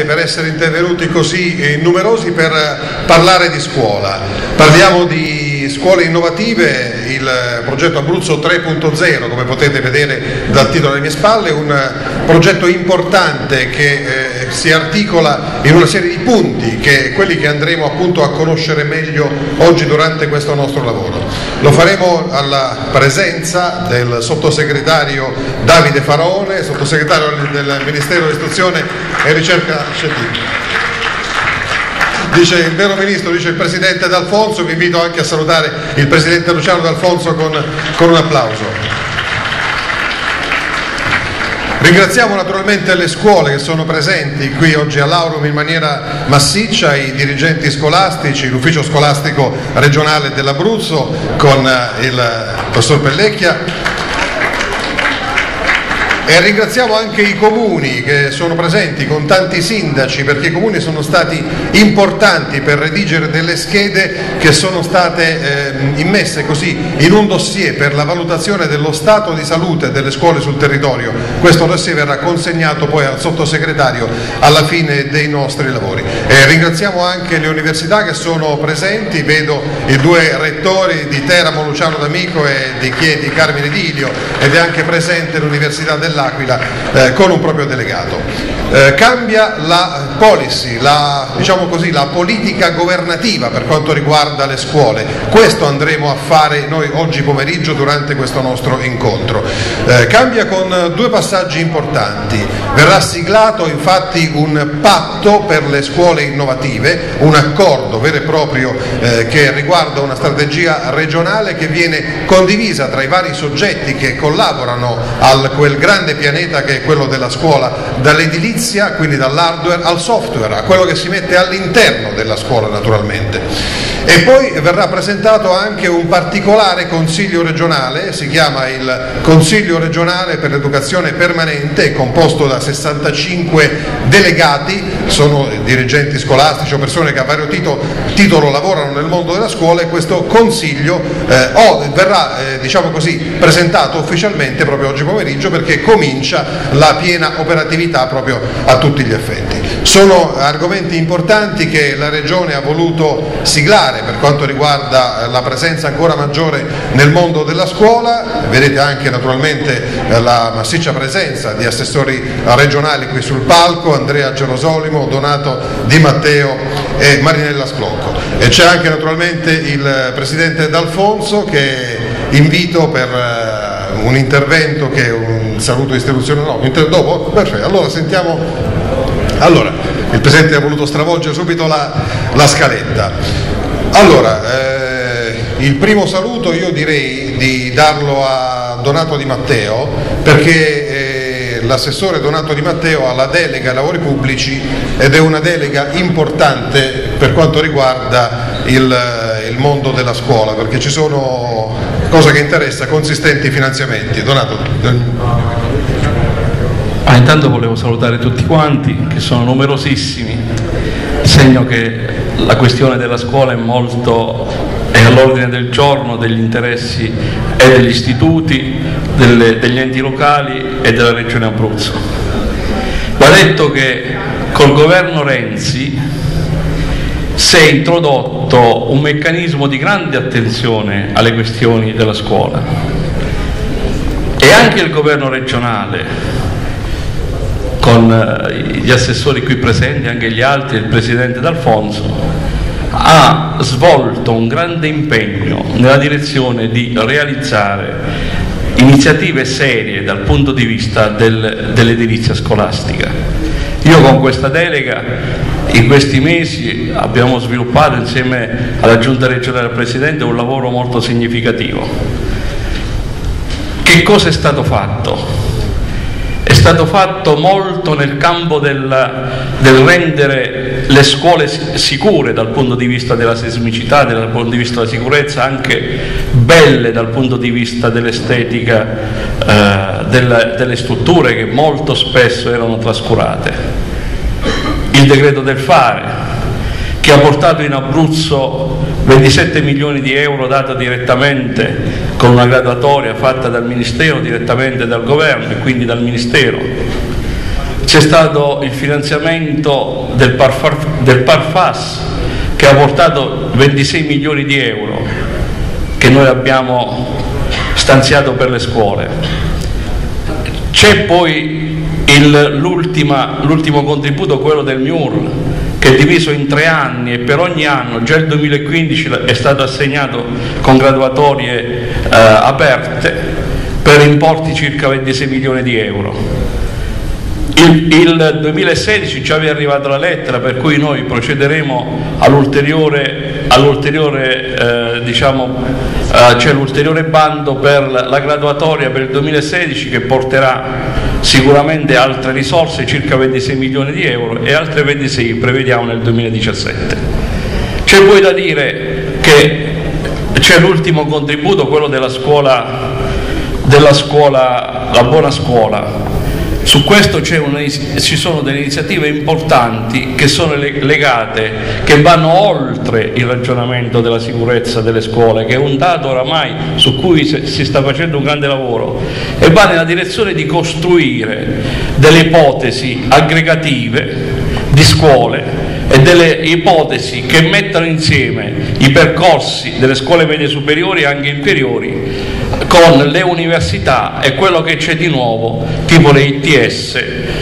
grazie per essere intervenuti così numerosi per parlare di scuola. Parliamo di scuole innovative, il progetto Abruzzo 3.0, come potete vedere dal titolo alle mie spalle, un progetto importante che si articola in una serie di punti, che quelli che andremo appunto a conoscere meglio oggi durante questo nostro lavoro. Lo faremo alla presenza del sottosegretario Davide Faraone, sottosegretario del Ministero dell'Istruzione e Ricerca Scientifica. Dice il vero ministro, dice il presidente D'Alfonso. Vi invito anche a salutare il presidente Luciano D'Alfonso con un applauso. Ringraziamo naturalmente le scuole che sono presenti qui oggi all'Aurum in maniera massiccia, i dirigenti scolastici, l'ufficio scolastico regionale dell'Abruzzo con il professor Pellecchia. E ringraziamo anche i comuni che sono presenti con tanti sindaci, perché i comuni sono stati importanti per redigere delle schede che sono state immesse così in un dossier per la valutazione dello stato di salute delle scuole sul territorio. Questo dossier verrà consegnato poi al sottosegretario alla fine dei nostri lavori. Ringraziamo anche le università che sono presenti, vedo i due rettori di Teramo, Luciano D'Amico, e di Chieti, Carmine D'Ilio, ed è anche presente l'Università dell'Aquila con un proprio delegato. Cambia la policy, diciamo così, la politica governativa per quanto riguarda le scuole. Questo andremo a fare noi oggi pomeriggio durante questo nostro incontro. Cambia con due passaggi importanti. Verrà siglato infatti un patto per le scuole innovative, un accordo vero e proprio che riguarda una strategia regionale che viene condivisa tra i vari soggetti che collaborano a quel grande pianeta che è quello della scuola, dall'edilizia, quindi dall'hardware al software, a quello che si mette all'interno della scuola naturalmente. E poi verrà presentato anche un particolare consiglio regionale, si chiama il Consiglio regionale per l'educazione permanente, è composto da 65 delegati, sono dirigenti scolastici o persone che a vario titolo lavorano nel mondo della scuola, e questo consiglio verrà diciamo così, presentato ufficialmente proprio oggi pomeriggio, perché comincia la piena operatività proprio a tutti gli effetti. Sono argomenti importanti che la Regione ha voluto siglare per quanto riguarda la presenza ancora maggiore nel mondo della scuola. Vedete anche naturalmente la massiccia presenza di assessori regionali qui sul palco, Andrea Gerosolimo, Donato Di Matteo e Marinella Sclocco. E c'è anche naturalmente il presidente D'Alfonso, che invito per un intervento che è un saluto istituzionale, dopo? Perfetto, allora sentiamo. Allora, il Presidente ha voluto stravolgere subito la scaletta. Allora, il primo saluto io direi di darlo a Donato Di Matteo, perché l'assessore Donato Di Matteo ha la delega ai lavori pubblici ed è una delega importante per quanto riguarda il mondo della scuola, perché ci sono cosa che interessa, consistenti finanziamenti. Donato. Intanto volevo salutare tutti quanti, che sono numerosissimi, segno che la questione della scuola è all'ordine del giorno degli interessi e degli istituti, degli enti locali e della Regione Abruzzo. Va detto che col governo Renzi si è introdotto un meccanismo di grande attenzione alle questioni della scuola, e anche il governo regionale, con gli assessori qui presenti, anche gli altri, il presidente D'Alfonso, ha svolto un grande impegno nella direzione di realizzare iniziative serie dal punto di vista dell'edilizia scolastica. Io con questa delega in questi mesi abbiamo sviluppato insieme alla Giunta regionale del Presidente un lavoro molto significativo. Che cosa è stato fatto? È stato fatto molto nel campo del rendere le scuole sicure dal punto di vista della sismicità, dal punto di vista della sicurezza, anche belle dal punto di vista dell'estetica delle strutture, che molto spesso erano trascurate. Il decreto del fare, che ha portato in Abruzzo 27 milioni di euro data direttamente con una graduatoria fatta dal Ministero, direttamente dal Governo e quindi dal Ministero. c'è stato il finanziamento del Parfas che ha portato 26 milioni di euro che noi abbiamo stanziato per le scuole. C'è poi l'ultimo contributo, quello del MIUR, che è diviso in 3 anni e per ogni anno, già il 2015 è stato assegnato con graduatorie aperte per importi circa 26 milioni di euro. Il 2016 ci aveva arrivato la lettera per cui noi procederemo all'ulteriore c'è l'ulteriore bando per la graduatoria per il 2016 che porterà sicuramente altre risorse, circa 26 milioni di euro, e altre 26 prevediamo nel 2017. C'è poi da dire che c'è l'ultimo contributo, quello della scuola, la buona scuola. Su questo ci sono delle iniziative importanti che sono legate, che vanno oltre il ragionamento della sicurezza delle scuole, che è un dato oramai su cui si sta facendo un grande lavoro, e va nella direzione di costruire delle ipotesi aggregative di scuole e delle ipotesi che mettano insieme i percorsi delle scuole medie superiori e anche inferiori con le università e quello che c'è di nuovo, tipo le ITS,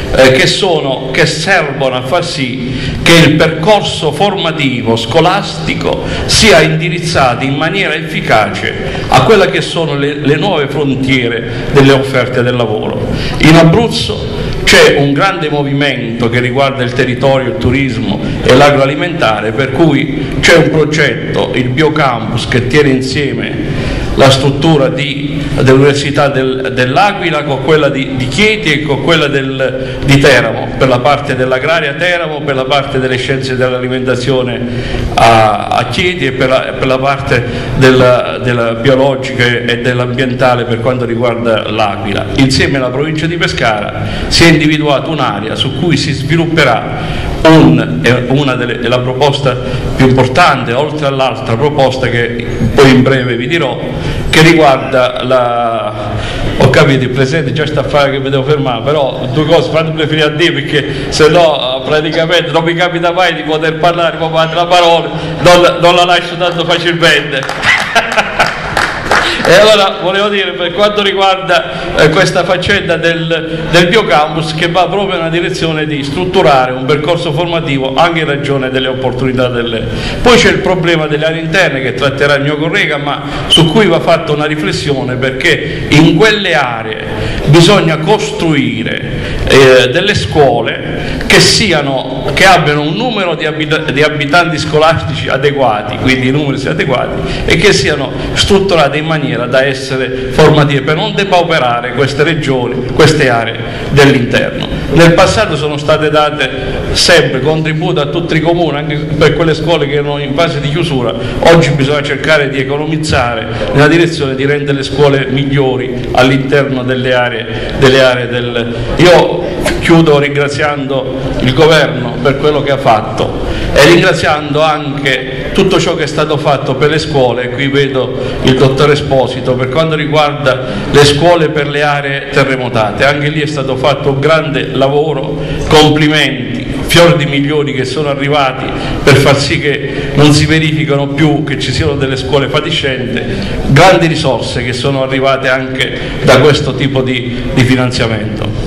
che servono a far sì che il percorso formativo scolastico sia indirizzato in maniera efficace a quelle che sono le nuove frontiere delle offerte del lavoro. In Abruzzo c'è un grande movimento che riguarda il territorio, il turismo e l'agroalimentare, per cui c'è un progetto, il Biocampus, che tiene insieme la struttura dell'Università dell'Aquila con quella di Chieti e con quella di Teramo, per la parte dell'agraria Teramo, per la parte delle scienze dell'alimentazione a Chieti e per la parte della biologica e dell'ambientale per quanto riguarda l'Aquila. Insieme alla provincia di Pescara si è individuata un'area su cui si svilupperà una della proposta più importante, oltre all'altra proposta che poi in breve vi dirò, che riguarda ho capito, il Presidente già sta a fare che mi devo fermare, però 2 cose fatemi finire a dire, perché se no praticamente non mi capita mai di poter parlare, ma la parola non la lascio tanto facilmente. E allora volevo dire, per quanto riguarda questa faccenda del Biocampus, che va proprio nella direzione di strutturare un percorso formativo anche in ragione delle opportunità Poi c'è il problema delle aree interne che tratterà il mio collega, ma su cui va fatta una riflessione, perché in quelle aree bisogna costruire delle scuole che abbiano un numero di abitanti scolastici adeguati, quindi i numeri siano adeguati, e che siano strutturate in maniera da essere formative, per non depauperare queste regioni, queste aree dell'interno. Nel passato sono state date sempre contributi a tutti i comuni, anche per quelle scuole che erano in fase di chiusura. Oggi bisogna cercare di economizzare nella direzione di rendere le scuole migliori all'interno delle aree. Io chiudo ringraziando il governo per quello che ha fatto e ringraziando anche tutto ciò che è stato fatto per le scuole. Qui vedo il dottor Esposito, per quanto riguarda le scuole per le aree terremotate, anche lì è stato fatto un grande lavoro, complimenti, fior di milioni che sono arrivati per far sì che non si verificano più, che ci siano delle scuole fatiscenti, grandi risorse che sono arrivate anche da questo tipo di finanziamento.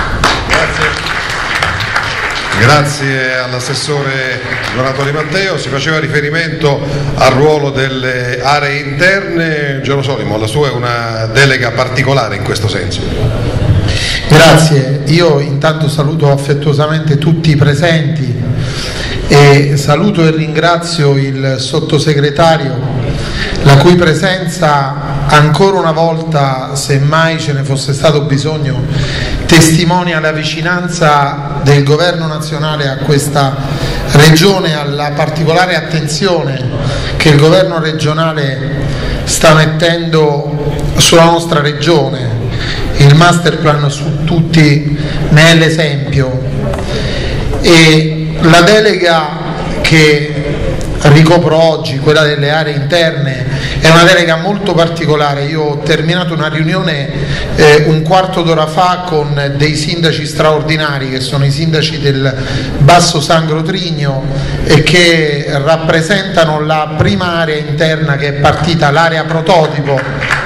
Grazie all'assessore Donato Di Matteo. Si faceva riferimento al ruolo delle aree interne. Gerosolimo, la sua è una delega particolare in questo senso. Grazie, io intanto saluto affettuosamente tutti i presenti e saluto e ringrazio il sottosegretario, la cui presenza ancora una volta, se mai ce ne fosse stato bisogno, testimonia la vicinanza del governo nazionale a questa regione, alla particolare attenzione che il governo regionale sta mettendo sulla nostra regione. Il master plan su tutti ne è l'esempio, e la delega che ricopro oggi, quella delle aree interne, è una delega molto particolare. Io ho terminato una riunione un quarto d'ora fa con dei sindaci straordinari che sono i sindaci del Basso Sangro Trigno e che rappresentano la prima area interna che è partita, l'area prototipo.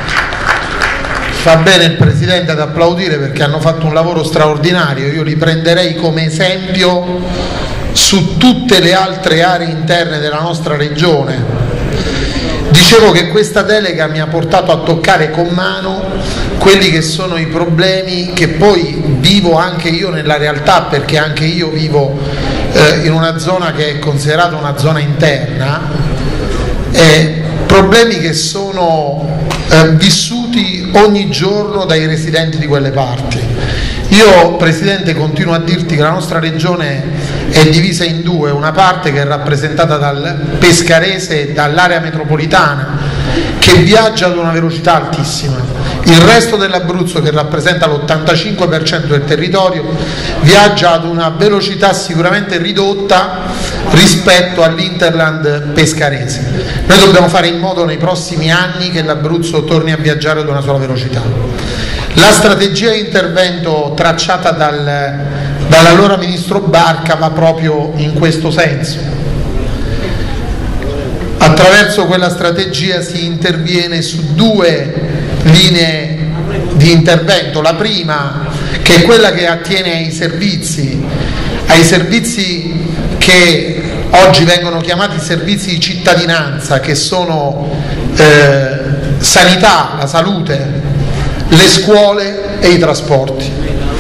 Fa bene il Presidente ad applaudire perché hanno fatto un lavoro straordinario, io li prenderei come esempio su tutte le altre aree interne della nostra regione. Dicevo che questa delega mi ha portato a toccare con mano quelli che sono i problemi che poi vivo anche io nella realtà, perché anche io vivo in una zona che è considerata una zona interna, problemi che sono vissuti ogni giorno dai residenti di quelle parti. Io, Presidente, continuo a dirti che la nostra regione è divisa in due, una parte che è rappresentata dal pescarese e dall'area metropolitana che viaggia ad una velocità altissima, il resto dell'Abruzzo, che rappresenta l'85% del territorio, viaggia ad una velocità sicuramente ridotta rispetto all'Interland pescarese. Noi dobbiamo fare in modo nei prossimi anni che l'Abruzzo torni a viaggiare ad una sola velocità. La strategia di intervento tracciata dall'allora Ministro Barca va proprio in questo senso. Attraverso quella strategia si interviene su due linee di intervento. La prima, che è quella che attiene ai servizi che oggi vengono chiamati servizi di cittadinanza, che sono sanità, la salute, le scuole e i trasporti.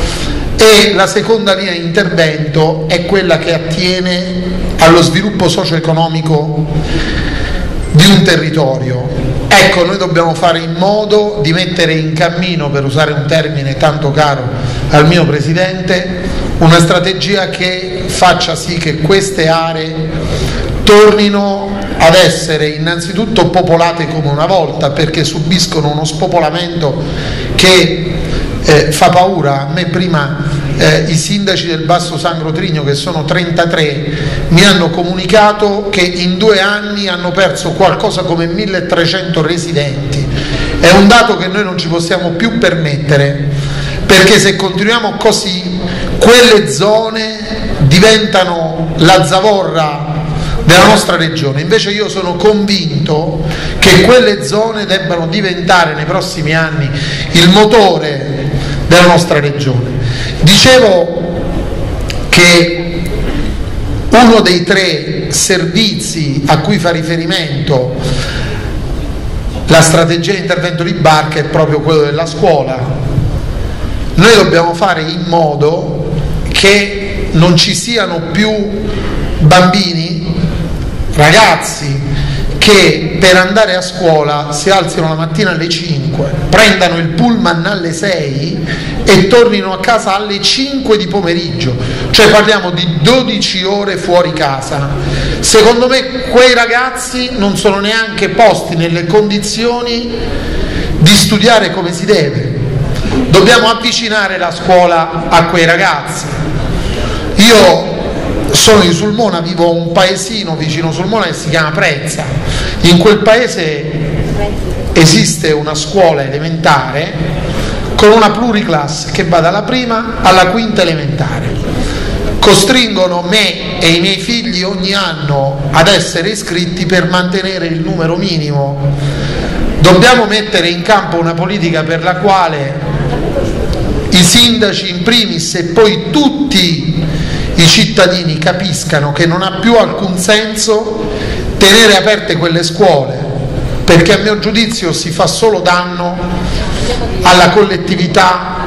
E la seconda linea di intervento è quella che attiene allo sviluppo socio-economico di un territorio. Ecco, noi dobbiamo fare in modo di mettere in cammino, per usare un termine tanto caro al mio Presidente, una strategia che faccia sì che queste aree tornino ad essere innanzitutto popolate come una volta, perché subiscono uno spopolamento che fa paura. A me prima i sindaci del Basso Sangro Trigno, che sono 33, mi hanno comunicato che in 2 anni hanno perso qualcosa come 1300 residenti. È un dato che noi non ci possiamo più permettere, perché se continuiamo così quelle zone diventano la zavorra della nostra regione. Invece io sono convinto che quelle zone debbano diventare nei prossimi anni il motore della nostra regione. Dicevo che uno dei 3 servizi a cui fa riferimento la strategia di intervento di Barca è proprio quello della scuola. Noi dobbiamo fare in modo che non ci siano più bambini, ragazzi, che per andare a scuola si alzino la mattina alle 5, prendano il pullman alle 6 e tornino a casa alle 5 di pomeriggio, cioè parliamo di 12 ore fuori casa. Secondo me quei ragazzi non sono neanche posti nelle condizioni di studiare come si deve. Dobbiamo avvicinare la scuola a quei ragazzi. Io sono di Sulmona, vivo un paesino vicino Sulmona che si chiama Prezza. In quel paese esiste una scuola elementare con una pluriclass che va dalla prima alla quinta elementare. Costringono me e i miei figli ogni anno ad essere iscritti per mantenere il numero minimo. Dobbiamo mettere in campo una politica per la quale i sindaci in primis e poi tutti i cittadini capiscano che non ha più alcun senso tenere aperte quelle scuole, perché a mio giudizio si fa solo danno alla collettività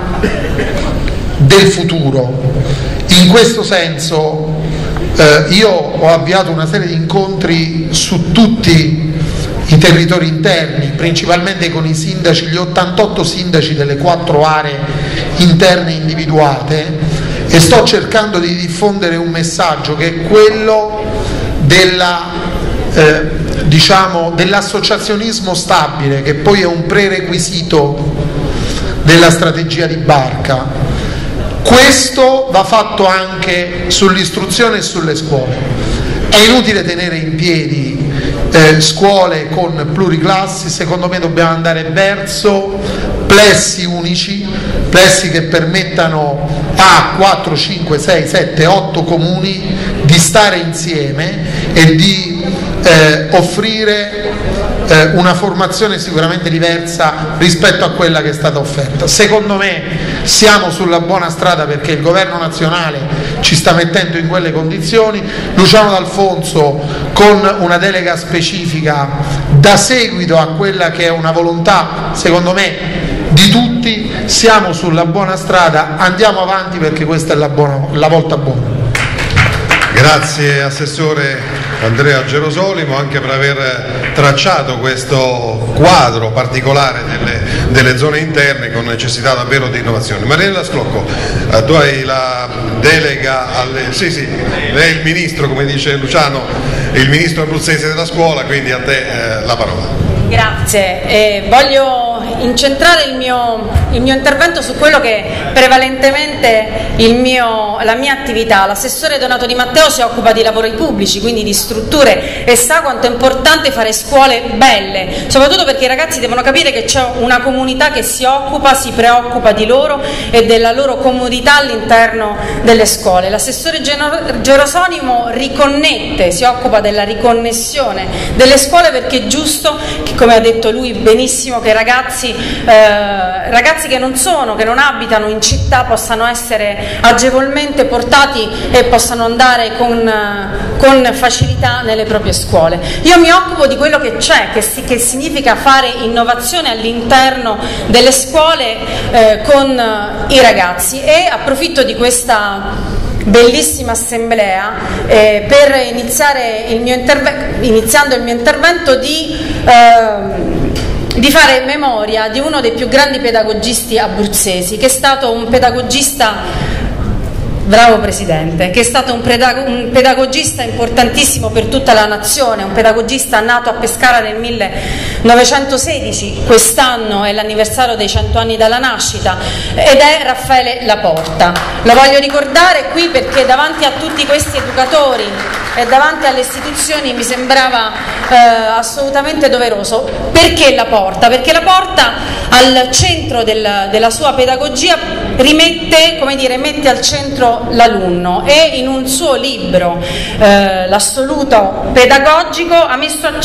del futuro. In questo senso io ho avviato una serie di incontri su tutti i territori interni, principalmente con i sindaci, gli 88 sindaci delle 4 aree interne individuate, e sto cercando di diffondere un messaggio che è quello dell'associazionismo stabile, che poi è un prerequisito della strategia di Barca. Questo va fatto anche sull'istruzione e sulle scuole. È inutile tenere in piedi scuole con pluriclassi, secondo me dobbiamo andare verso plessi unici, plessi che permettano a 4, 5, 6, 7, 8 comuni di stare insieme e di offrire una formazione sicuramente diversa rispetto a quella che è stata offerta. Secondo me siamo sulla buona strada perché il governo nazionale ci sta mettendo in quelle condizioni. Luciano D'Alfonso con una delega specifica dà seguito a quella che è una volontà, secondo me, di tutti. Siamo sulla buona strada, andiamo avanti perché questa è la volta buona. Grazie Assessore Andrea Gerosolimo anche per aver tracciato questo quadro particolare delle zone interne con necessità davvero di innovazione. Marianella Sclocco, tu hai la delega sì, lei è il ministro, come dice Luciano, il ministro abruzzese della scuola, quindi a te la parola. Grazie, voglio incentrare il mio intervento su quello che prevalentemente la mia attività. L'assessore Donato Di Matteo si occupa di lavori pubblici, quindi di strutture, e sa quanto è importante fare scuole belle, soprattutto perché i ragazzi devono capire che c'è una comunità che si preoccupa di loro e della loro comodità all'interno delle scuole. L'assessore Gerosolimo si occupa della riconnessione delle scuole, perché è giusto che, come ha detto lui benissimo, che ragazzi che non abitano in città possano essere agevolmente portati e possano andare con facilità nelle proprie scuole. Io mi occupo di quello che c'è, che significa fare innovazione all'interno delle scuole con i ragazzi, e approfitto di questa bellissima assemblea per iniziando il mio intervento di fare memoria di uno dei più grandi pedagogisti abruzzesi, che è stato un pedagogista, bravo Presidente, che è stato un pedagogista importantissimo per tutta la nazione, un pedagogista nato a Pescara nel 1916, quest'anno è l'anniversario dei 100 anni dalla nascita, ed è Raffaele Laporta. Lo voglio ricordare qui perché davanti a tutti questi educatori e davanti alle istituzioni mi sembrava assolutamente doveroso. Perché Laporta? Perché Laporta al centro della sua pedagogia mette al centro l'alunno, e in un suo libro, L'assoluto pedagogico, ha messo al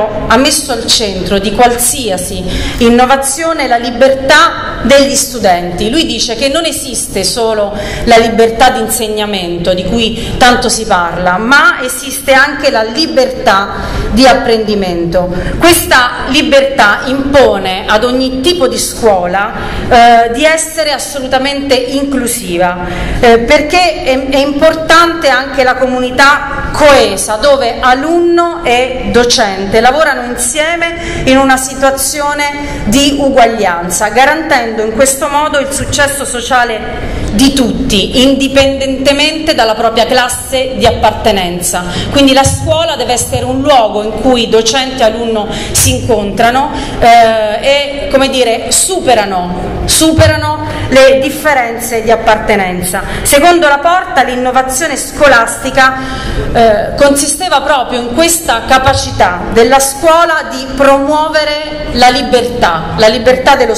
centro di qualsiasi innovazione la libertà degli studenti. Lui dice che non esiste solo la libertà di insegnamento di cui tanto si parla, ma esiste anche la libertà di apprendimento. Questa libertà impone ad ogni tipo di scuola di essere assolutamente inclusiva, perché è importante anche la comunità coesa, dove alunno e docente lavorano insieme in una situazione di uguaglianza, garantendo in questo modo il successo sociale di tutti, indipendentemente dalla propria classe di appartenenza. Quindi la scuola deve essere un luogo in cui docente e alunno si incontrano e, come dire, superano le differenze di appartenenza. Secondo Laporta, l'innovazione scolastica consisteva proprio in questa capacità della scuola di promuovere la libertà dello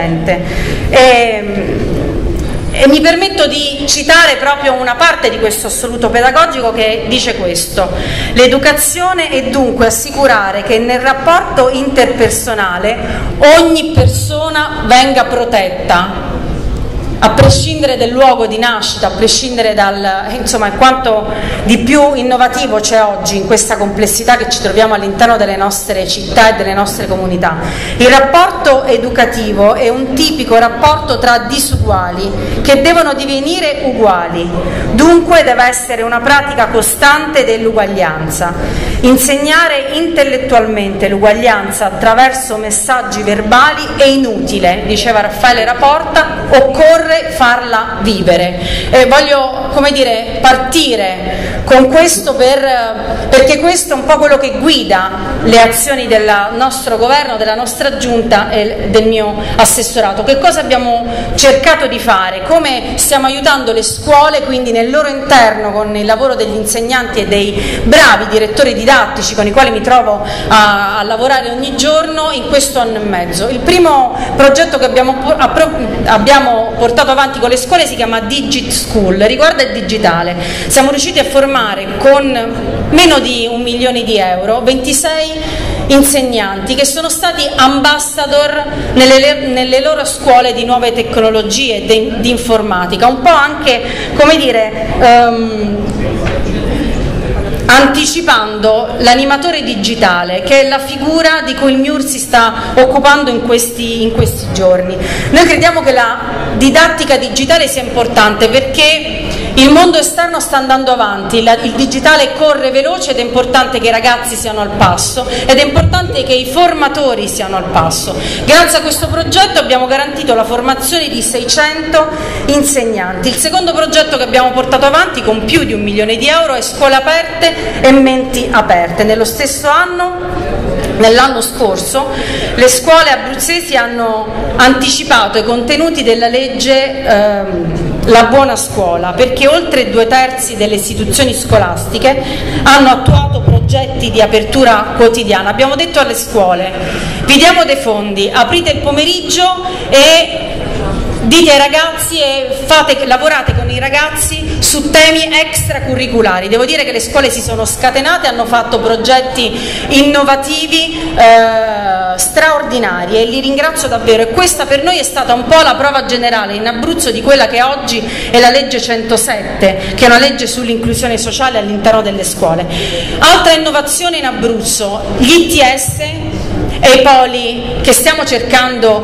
studente. E mi permetto di citare proprio una parte di questo assoluto pedagogico che dice questo: l'educazione è dunque assicurare che nel rapporto interpersonale ogni persona venga protetta, a prescindere dal luogo di nascita, a prescindere insomma, quanto di più innovativo c'è oggi in questa complessità che ci troviamo all'interno delle nostre città e delle nostre comunità. Il rapporto educativo è un tipico rapporto tra disuguali che devono divenire uguali, dunque deve essere una pratica costante dell'uguaglianza. Insegnare intellettualmente l'uguaglianza attraverso messaggi verbali è inutile, diceva Raffaele Laporta, occorre farla vivere. Voglio, come dire, partire con questo perché questo è un po' quello che guida le azioni del nostro governo, della nostra giunta e del mio assessorato. Che cosa abbiamo cercato di fare? Come stiamo aiutando le scuole, quindi nel loro interno, con il lavoro degli insegnanti e dei bravi direttori didattici con i quali mi trovo a lavorare ogni giorno in questo anno e mezzo. Il primo progetto che abbiamo portato avanti con le scuole si chiama Digit School, riguarda il digitale. Siamo riusciti a formare con meno di 1 milione di euro 26 insegnanti che sono stati ambassador nelle loro scuole di nuove tecnologie, di informatica, un po' anche, come dire, anticipando l'animatore digitale, che è la figura di cui il MIUR si sta occupando in questi giorni. Noi crediamo che la didattica digitale sia importante perché il mondo esterno sta andando avanti, il digitale corre veloce ed è importante che i ragazzi siano al passo ed è importante che i formatori siano al passo. Grazie a questo progetto abbiamo garantito la formazione di 600 insegnanti. Il secondo progetto che abbiamo portato avanti con più di 1 milione di euro è Scuole Aperte e Menti Aperte. Nello stesso anno, nell'anno scorso, le scuole abruzzesi hanno anticipato i contenuti della legge La Buona Scuola, perché oltre 2/3 delle istituzioni scolastiche hanno attuato progetti di apertura quotidiana. Abbiamo detto alle scuole: vi diamo dei fondi, aprite il pomeriggio e dite ai ragazzi e lavorate con i ragazzi su temi extracurriculari. Devo dire che le scuole si sono scatenate, hanno fatto progetti innovativi straordinari e li ringrazio davvero, e questa per noi è stata un po' la prova generale in Abruzzo di quella che oggi è la legge 107, che è una legge sull'inclusione sociale all'interno delle scuole. Altra innovazione in Abruzzo: gli ITS e i poli che stiamo cercando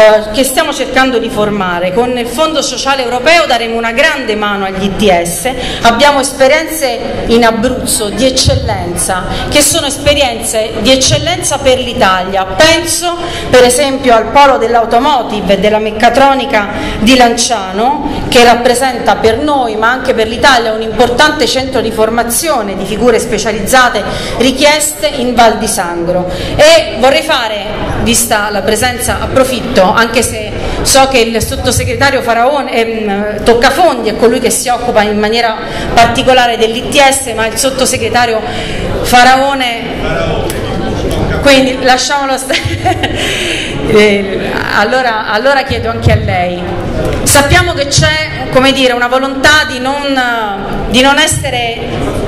di formare. Con il Fondo Sociale Europeo daremo una grande mano agli ITS. Abbiamo esperienze in Abruzzo di eccellenza, che sono esperienze di eccellenza per l'Italia. Penso per esempio al polo dell'automotive e della meccatronica di Lanciano, che rappresenta per noi ma anche per l'Italia un importante centro di formazione di figure specializzate richieste in Val di Sangro. E vorrei fare, vista la presenza, approfitto, anche se so che il sottosegretario Toccafondi è colui che si occupa in maniera particolare dell'ITS, ma il sottosegretario Faraone, quindi lasciamolo stare. Allora chiedo anche a lei: sappiamo che c'è, come dire, una volontà di non essere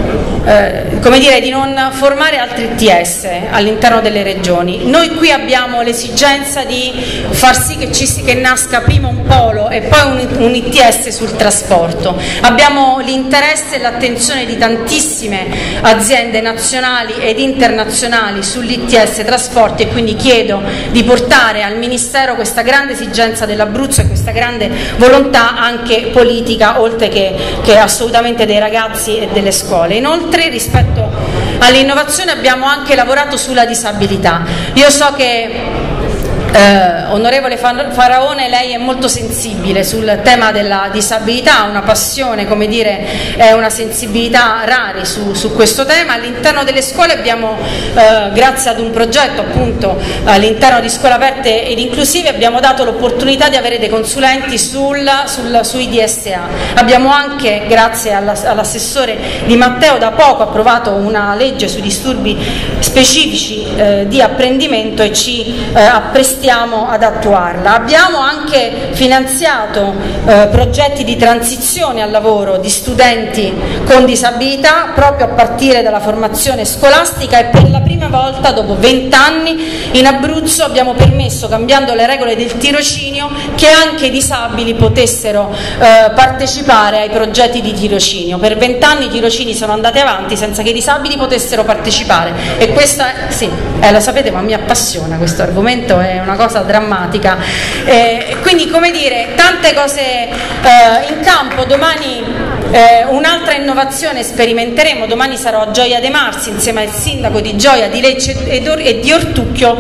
di non formare altri ITS all'interno delle regioni. Noi qui abbiamo l'esigenza di far sì che nasca prima un polo e poi un ITS sul trasporto. Abbiamo l'interesse e l'attenzione di tantissime aziende nazionali ed internazionali sull'ITS trasporti, e quindi chiedo di portare al Ministero questa grande esigenza dell'Abruzzo e questa grande volontà anche politica, oltre che assolutamente dei ragazzi e delle scuole. Inoltre, rispetto all'innovazione abbiamo anche lavorato sulla disabilità. Io so che onorevole Faraone, lei è molto sensibile sul tema della disabilità, ha una passione, come dire, è una sensibilità rari su questo tema. All'interno delle scuole abbiamo, grazie ad un progetto appunto all'interno di Scuole Aperte ed Inclusive, abbiamo dato l'opportunità di avere dei consulenti sui DSA. Abbiamo anche, grazie all'assessore Di Matteo, da poco approvato una legge sui disturbi specifici di apprendimento e ci apprestiamo ad attuarla. Abbiamo anche finanziato progetti di transizione al lavoro di studenti con disabilità, proprio a partire dalla formazione scolastica, e per la prima volta dopo 20 anni in Abruzzo abbiamo permesso, cambiando le regole del tirocinio, che anche i disabili potessero partecipare ai progetti di tirocinio. Per 20 anni i tirocini sono andati avanti senza che i disabili potessero partecipare, e questa sì, lo sapete, ma mi appassiona questo argomento, è una cosa drammatica. Quindi, come dire, tante cose in campo. Domani un'altra innovazione sperimenteremo. Domani sarò a Gioia dei Marsi insieme al sindaco di Gioia, di Lecce e di Ortucchio,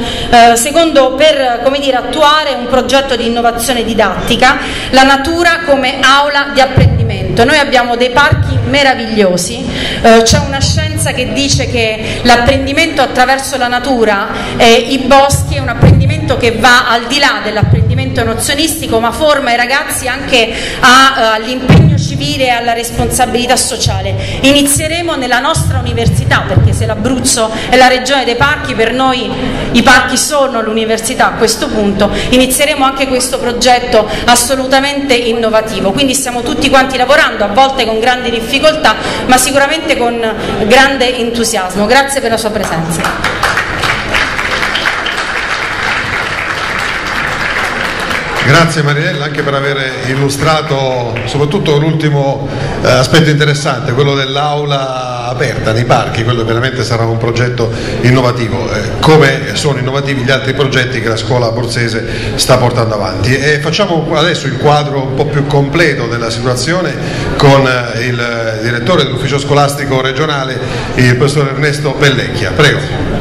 per come dire, attuare un progetto di innovazione didattica, la natura come aula di apprendimento. apprendimento. Noi abbiamo dei parchi meravigliosi, c'è una scienza che dice che l'apprendimento attraverso la natura e i boschi è un apprendimento che va al di là dell'apprendimento nozionistico, ma forma i ragazzi anche all'impegno civile e alla responsabilità sociale. Inizieremo nella nostra università, perché se l'Abruzzo è la regione dei parchi, per noi i parchi sono l'università a questo punto, inizieremo anche questo progetto assolutamente innovativo, quindi stiamo tutti quanti lavorando, a volte con grandi difficoltà, ma sicuramente con grande entusiasmo. Grazie per la sua presenza. Grazie Mariella anche per aver illustrato soprattutto l'ultimo aspetto interessante, quello dell'aula aperta nei parchi. Quello veramente sarà un progetto innovativo, come sono innovativi gli altri progetti che la scuola abruzzese sta portando avanti. E facciamo adesso il quadro un po' più completo della situazione con il direttore dell'ufficio scolastico regionale, il professor Ernesto Bellecchia. Prego.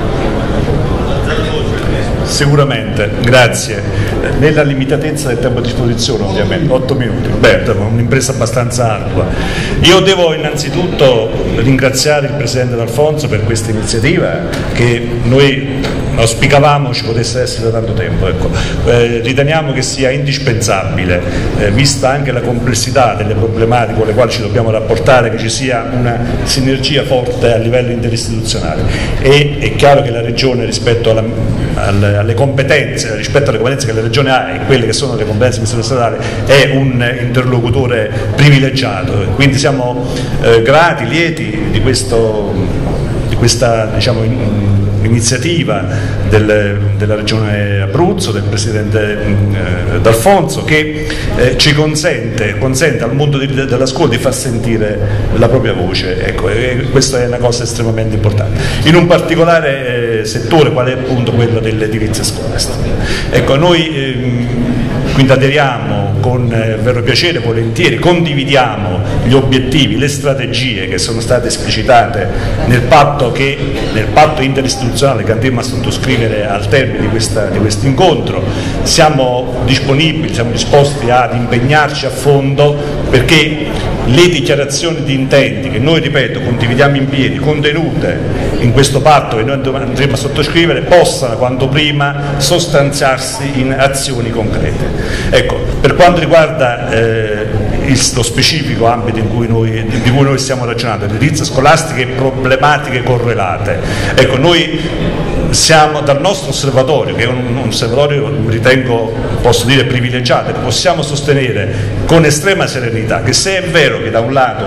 Sicuramente, grazie. Nella limitatezza del tempo a disposizione, ovviamente, 8 minuti, un'impresa abbastanza ardua. Io devo innanzitutto ringraziare il Presidente D'Alfonso per questa iniziativa che noi auspicavamo ci potesse essere da tanto tempo. Ecco. Riteniamo che sia indispensabile, vista anche la complessità delle problematiche con le quali ci dobbiamo rapportare, che ci sia una sinergia forte a livello interistituzionale. E è chiaro che la Regione rispetto alle competenze che la Regione ha e quelle che sono le competenze del Ministero statale è un interlocutore privilegiato, quindi siamo grati, lieti di questa iniziativa della Regione Abruzzo, del Presidente D'Alfonso, che ci consente al mondo della scuola di far sentire la propria voce. Ecco, e questa è una cosa estremamente importante in un particolare settore qual è appunto quello dell'edilizia scolastica. Ecco, noi quindi aderiamo con vero piacere, volentieri, condividiamo gli obiettivi, le strategie che sono state esplicitate nel patto interistituzionale che andremo a sottoscrivere al termine di questo incontro. Siamo disponibili, siamo disposti ad impegnarci a fondo perché le dichiarazioni di intenti che noi, ripeto, condividiamo in piedi, contenute in questo patto che noi andremo a sottoscrivere, possano quanto prima sostanziarsi in azioni concrete. Ecco, per quanto riguarda lo specifico ambito di cui noi stiamo ragionando, l'edilizia scolastica e problematiche correlate, ecco, noi siamo dal nostro osservatorio, che è un osservatorio, ritengo, posso dire, privilegiato, che possiamo sostenere con estrema serenità che se è vero che da un lato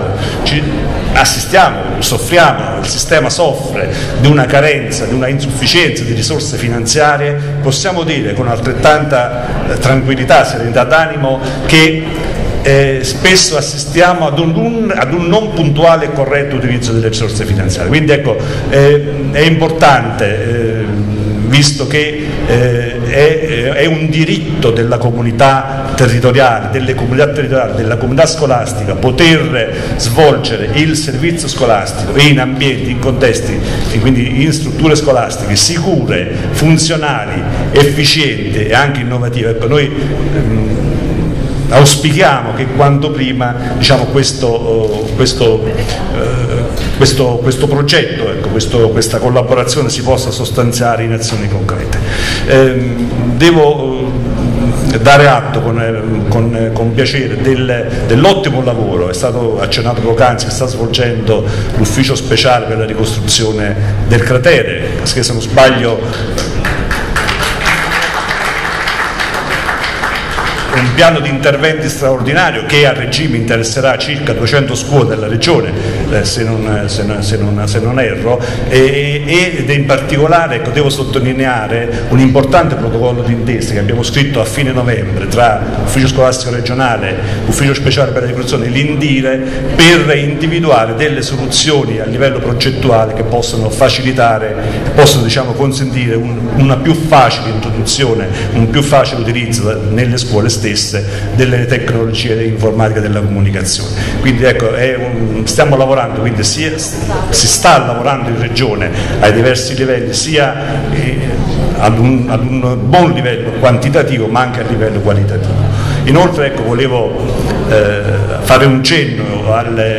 soffriamo, il sistema soffre di una carenza, di una insufficienza di risorse finanziarie, possiamo dire con altrettanta tranquillità, serenità d'animo che spesso assistiamo ad un non puntuale e corretto utilizzo delle risorse finanziarie. Quindi ecco, è importante, visto che è un diritto della comunità territoriale, della comunità scolastica, poter svolgere il servizio scolastico in ambienti, in contesti, e quindi in strutture scolastiche sicure, funzionali, efficienti e anche innovative. Ecco, noi auspichiamo che quanto prima questo progetto, ecco, questa collaborazione si possa sostanziare in azioni concrete. Devo dare atto con piacere dell'ottimo lavoro, è stato accennato poc'anzi, che sta svolgendo l'ufficio speciale per la ricostruzione del cratere, che se non sbaglio un piano di interventi straordinario che a regime interesserà circa 200 scuole della regione, se non erro, ed in particolare, ecco, devo sottolineare un importante protocollo d'intesa che abbiamo scritto a fine novembre tra Ufficio Scolastico Regionale, Ufficio Speciale per la Ricostruzione e l'Indire, per individuare delle soluzioni a livello progettuale che possono facilitare, possono consentire una più facile introduzione, un più facile utilizzo nelle scuole stesse delle tecnologie informatiche della comunicazione. Quindi ecco, stiamo lavorando, quindi si sta lavorando in regione ai diversi livelli, sia ad un buon livello quantitativo ma anche a livello qualitativo. Inoltre, ecco, volevo fare un cenno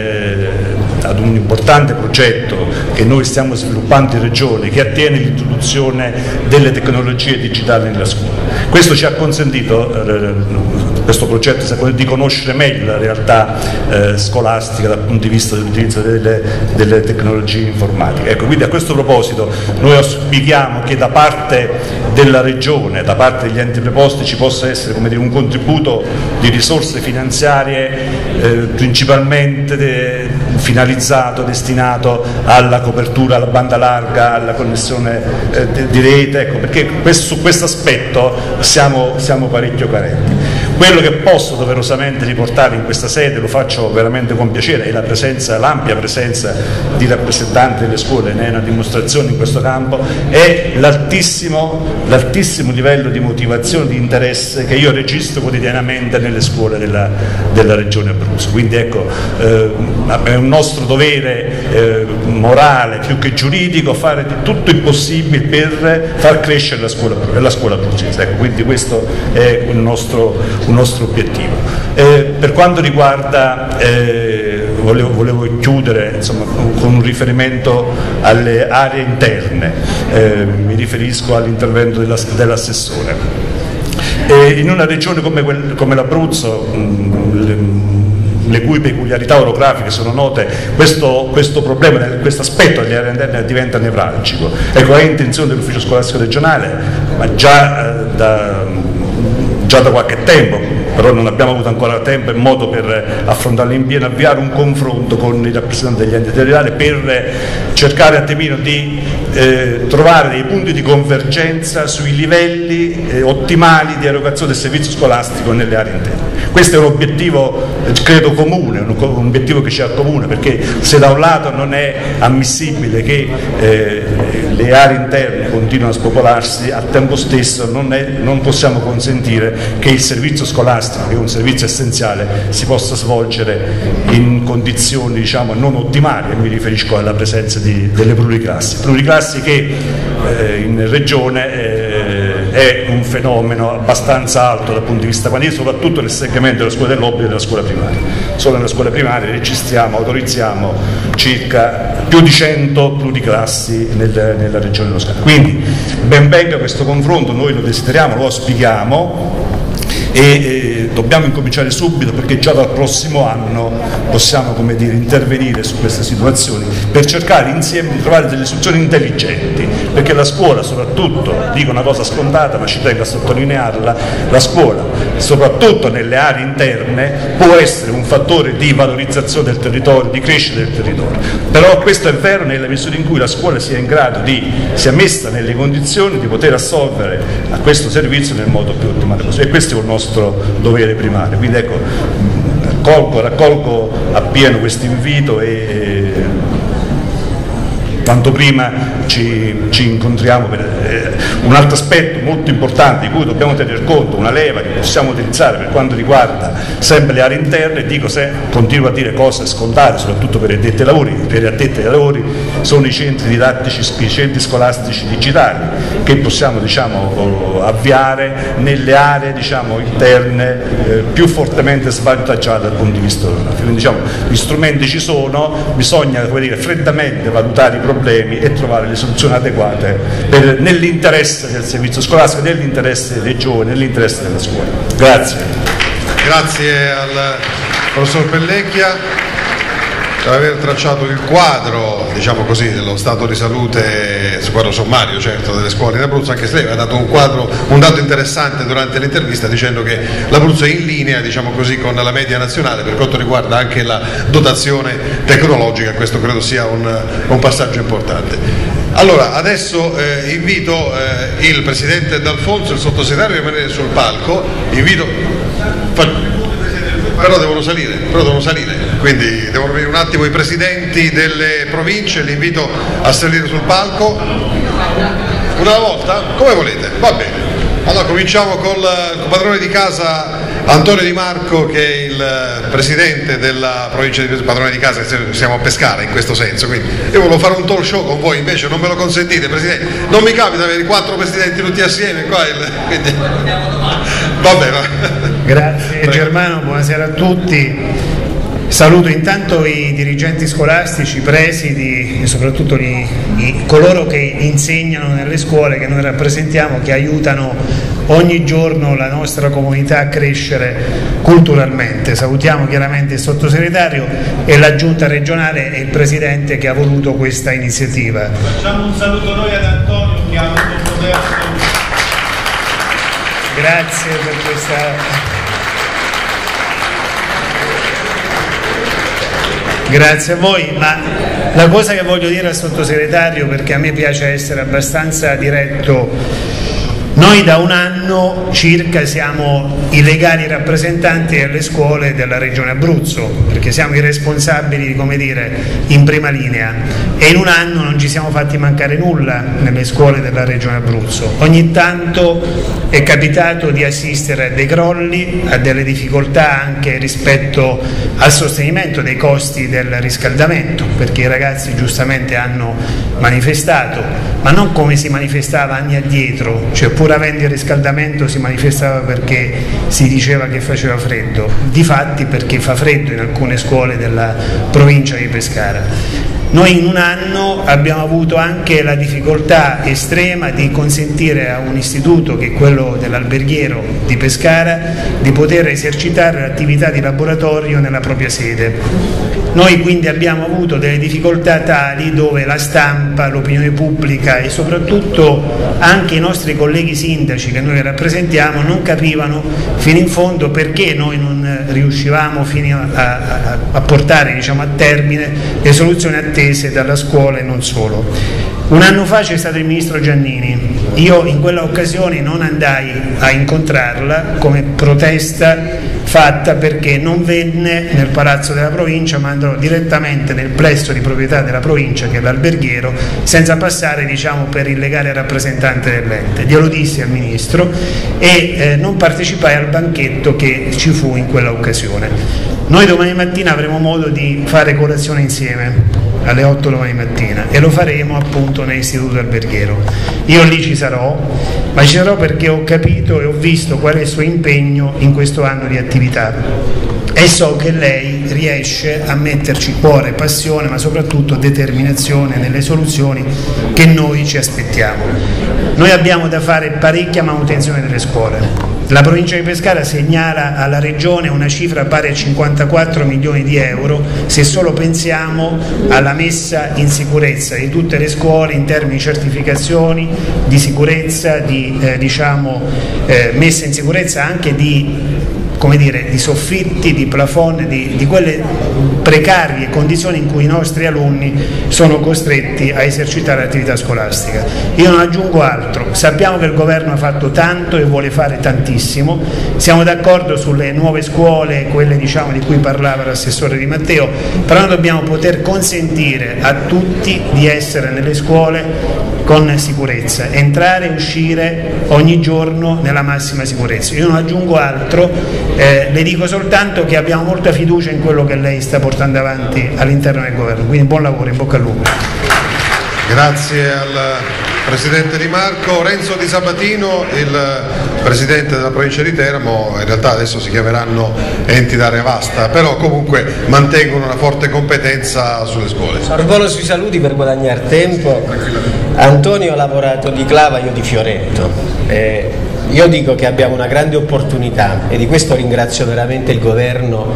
ad un importante progetto che noi stiamo sviluppando in Regione, che attiene l'introduzione delle tecnologie digitali nella scuola. Questo ci ha consentito, questo progetto, di conoscere meglio la realtà scolastica dal punto di vista dell'utilizzo delle tecnologie informatiche. Ecco, quindi a questo proposito noi auspichiamo che da parte della Regione, da parte degli enti preposti, ci possa essere, come dire, un contributo di risorse finanziarie principalmente finalizzato, destinato alla copertura, alla banda larga, alla connessione di rete, ecco, perché su questo aspetto siamo parecchio carenti. Quello che posso doverosamente riportare in questa sede, lo faccio veramente con piacere, è l'ampia presenza di rappresentanti delle scuole, ne è una dimostrazione in questo campo, è l'altissimo livello di motivazione, di interesse che io registro quotidianamente nelle scuole della Regione Abruzzo. Quindi ecco, è un nostro dovere morale più che giuridico fare di tutto il possibile per far crescere la scuola abruzzese. Ecco, quindi questo è un nostro obiettivo. Per quanto riguarda, volevo chiudere con un riferimento alle aree interne, mi riferisco all'intervento dell'assessore. In una regione come l'Abruzzo, le cui peculiarità orografiche sono note, questo problema, questo aspetto delle aree interne diventa nevralgico. Ecco, è intenzione dell'ufficio scolastico regionale, ma già da qualche tempo, però non abbiamo avuto ancora tempo e modo per affrontarlo in pieno, avviare un confronto con i rappresentanti degli enti territoriali per cercare attimino di trovare dei punti di convergenza sui livelli ottimali di erogazione del servizio scolastico nelle aree interne. Questo è un obiettivo credo comune, un obiettivo che ci accomuna, perché se da un lato non è ammissibile che le aree interne continuino a spopolarsi, al tempo stesso non possiamo consentire che il servizio scolastico, che è un servizio essenziale, si possa svolgere in condizioni non ottimali, e mi riferisco alla presenza delle pluriclassi che in regione è un fenomeno abbastanza alto dal punto di vista quantitativo, soprattutto nel segmento della scuola dell'obbligo e della scuola primaria. Solo nella scuola primaria autorizziamo circa più di 100 pluriclassi nella regione dello Scala. Quindi ben venga questo confronto, noi lo desideriamo, lo auspichiamo, e dobbiamo incominciare subito, perché già dal prossimo anno possiamo intervenire su queste situazioni per cercare insieme di trovare delle soluzioni intelligenti, perché la scuola, soprattutto, dico una cosa scontata ma ci tengo a sottolinearla, la scuola soprattutto nelle aree interne può essere un fattore di valorizzazione del territorio, di crescita del territorio, però questo è vero nella misura in cui la scuola sia messa nelle condizioni di poter assolvere a questo servizio nel modo più ottimale possibile, e questo è il nostro dovere primario. Quindi ecco, raccolgo appieno questo invito e quanto prima ci incontriamo per un altro aspetto molto importante di cui dobbiamo tener conto, una leva che possiamo utilizzare per quanto riguarda sempre le aree interne, continuo a dire cose scontate soprattutto per gli addetti ai lavori, sono i centri didattici, i centri scolastici digitali che possiamo avviare nelle aree interne più fortemente svantaggiate dal punto di vista orografico. Quindi gli strumenti ci sono, bisogna freddamente valutare i problemi e trovare le soluzioni adeguate nell'interesse del servizio scolastico, nell'interesse dei giovani, nell'interesse della scuola. Grazie. Grazie al professor Pellecchia per aver tracciato il quadro, dello stato di salute, il quadro sommario certo delle scuole in Abruzzo, anche se lei aveva dato un dato interessante durante l'intervista dicendo che l'Abruzzo è in linea con la media nazionale per quanto riguarda anche la dotazione tecnologica. Questo credo sia un passaggio importante. Allora, adesso invito il Presidente D'Alfonso e il Sottosegretario a rimanere sul palco, però devono salire, quindi devono venire un attimo i presidenti delle province, li invito a salire sul palco. Una volta? Come volete, va bene. Allora cominciamo col padrone di casa Antonio Di Marco, che è il presidente della provincia di Pescara, padrone di casa, siamo a Pescara in questo senso, quindi io volevo fare un talk show con voi, invece non me lo consentite, presidente, non mi capita avere 4 presidenti tutti assieme qua, quindi... Vabbè, va. Grazie Germano, buonasera a tutti. Saluto intanto i dirigenti scolastici, i presidi e soprattutto coloro che insegnano nelle scuole che noi rappresentiamo, che aiutano ogni giorno la nostra comunità a crescere culturalmente. Salutiamo chiaramente il sottosegretario e la giunta regionale e il presidente che ha voluto questa iniziativa. Facciamo un saluto noi ad Antonio che ha avuto il potere. Grazie per questa... Grazie a voi, ma la cosa che voglio dire al sottosegretario, perché a me piace essere abbastanza diretto, noi da un anno circa siamo i legali rappresentanti delle scuole della Regione Abruzzo, perché siamo i responsabili, come dire, in prima linea, e in un anno non ci siamo fatti mancare nulla nelle scuole della Regione Abruzzo. Ogni tanto è capitato di assistere a dei crolli, a delle difficoltà anche rispetto al sostenimento dei costi del riscaldamento, perché i ragazzi giustamente hanno manifestato, ma non come si manifestava anni addietro, cioè pur avendo il riscaldamento si manifestava perché si diceva che faceva freddo, difatti perché fa freddo in alcune scuole della provincia di Pescara. Noi in un anno abbiamo avuto anche la difficoltà estrema di consentire a un istituto, che è quello dell'Alberghiero di Pescara, di poter esercitare l'attività di laboratorio nella propria sede. Noi quindi abbiamo avuto delle difficoltà tali dove la stampa, l'opinione pubblica e soprattutto anche i nostri colleghi sindaci che noi rappresentiamo non capivano fino in fondo perché noi non riuscivamo fino a portare, diciamo, a termine le soluzioni attese dalla scuola e non solo. Un anno fa c'è stato il ministro Giannini, io in quella occasione non andai a incontrarla come protesta fatta perché non venne nel palazzo della provincia, ma andò direttamente nel plesso di proprietà della provincia, che è l'Alberghiero, senza passare, diciamo, per il legale rappresentante dell'ente. Glielo dissi al ministro e non partecipai al banchetto che ci fu in quella occasione. Noi domani mattina avremo modo di fare colazione insieme alle 8 domani mattina e lo faremo appunto nell'istituto Alberghiero. Io lì ci sarò, ma ci sarò perché ho capito e ho visto qual è il suo impegno in questo anno di attività e so che lei riesce a metterci cuore, passione, ma soprattutto determinazione nelle soluzioni che noi ci aspettiamo. Noi abbiamo da fare parecchia manutenzione delle scuole. La provincia di Pescara segnala alla regione una cifra pari a 54 milioni di euro se solo pensiamo alla messa in sicurezza di tutte le scuole in termini di certificazioni, di sicurezza, di messa in sicurezza anche di soffitti, di plafond, di quelle precarie condizioni in cui i nostri alunni sono costretti a esercitare l'attività scolastica. Io non aggiungo altro, sappiamo che il governo ha fatto tanto e vuole fare tantissimo, siamo d'accordo sulle nuove scuole, quelle di cui parlava l'assessore Di Matteo, però noi dobbiamo poter consentire a tutti di essere nelle scuole con sicurezza, entrare e uscire ogni giorno nella massima sicurezza. Io non aggiungo altro, le dico soltanto che abbiamo molta fiducia in quello che lei sta portando avanti all'interno del governo, quindi buon lavoro, in bocca al lupo. Grazie al Presidente Di Marco. Renzo Di Sabatino, il Presidente della provincia di Teramo, in realtà adesso si chiameranno enti d'area vasta, però comunque mantengono una forte competenza sulle scuole. Sorvolo sui saluti per guadagnare tempo. Antonio ha lavorato di Clava, io di Fioretto. Io dico che abbiamo una grande opportunità e di questo ringrazio veramente il governo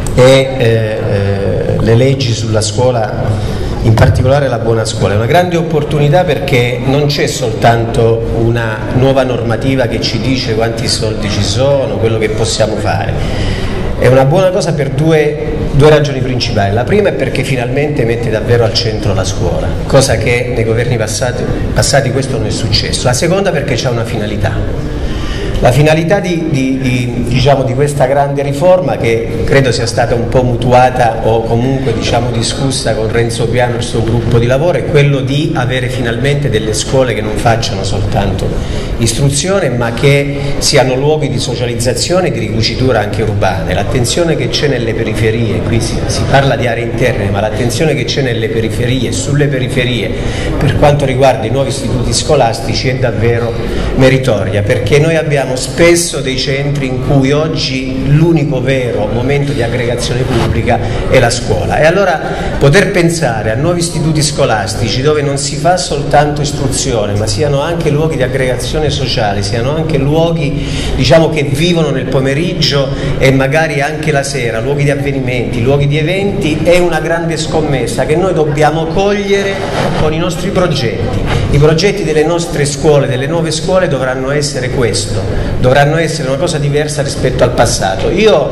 e le leggi sulla scuola, in particolare la buona scuola. È una grande opportunità perché non c'è soltanto una nuova normativa che ci dice quanti soldi ci sono, quello che possiamo fare. È una buona cosa per due ragioni principali. La prima è perché finalmente mette davvero al centro la scuola, cosa che nei governi passati questo non è successo. La seconda perché c'è una finalità. La finalità di questa grande riforma, che credo sia stata un po' mutuata o comunque discussa con Renzo Piano e il suo gruppo di lavoro, è quello di avere finalmente delle scuole che non facciano soltanto istruzione, ma che siano luoghi di socializzazione e di ricucitura anche urbane. L'attenzione che c'è nelle periferie, qui si parla di aree interne, ma l'attenzione che c'è nelle periferie, sulle periferie, per quanto riguarda i nuovi istituti scolastici è davvero meritoria, perché noi abbiamo spesso dei centri in cui oggi l'unico vero momento di aggregazione pubblica è la scuola, e allora poter pensare a nuovi istituti scolastici dove non si fa soltanto istruzione, ma siano anche luoghi di aggregazione sociale, siano anche luoghi che vivono nel pomeriggio e magari anche la sera, luoghi di avvenimenti, luoghi di eventi, è una grande scommessa che noi dobbiamo cogliere con i nostri progetti. I progetti delle nostre scuole, delle nuove scuole, dovranno essere questo, dovranno essere una cosa diversa rispetto al passato. Io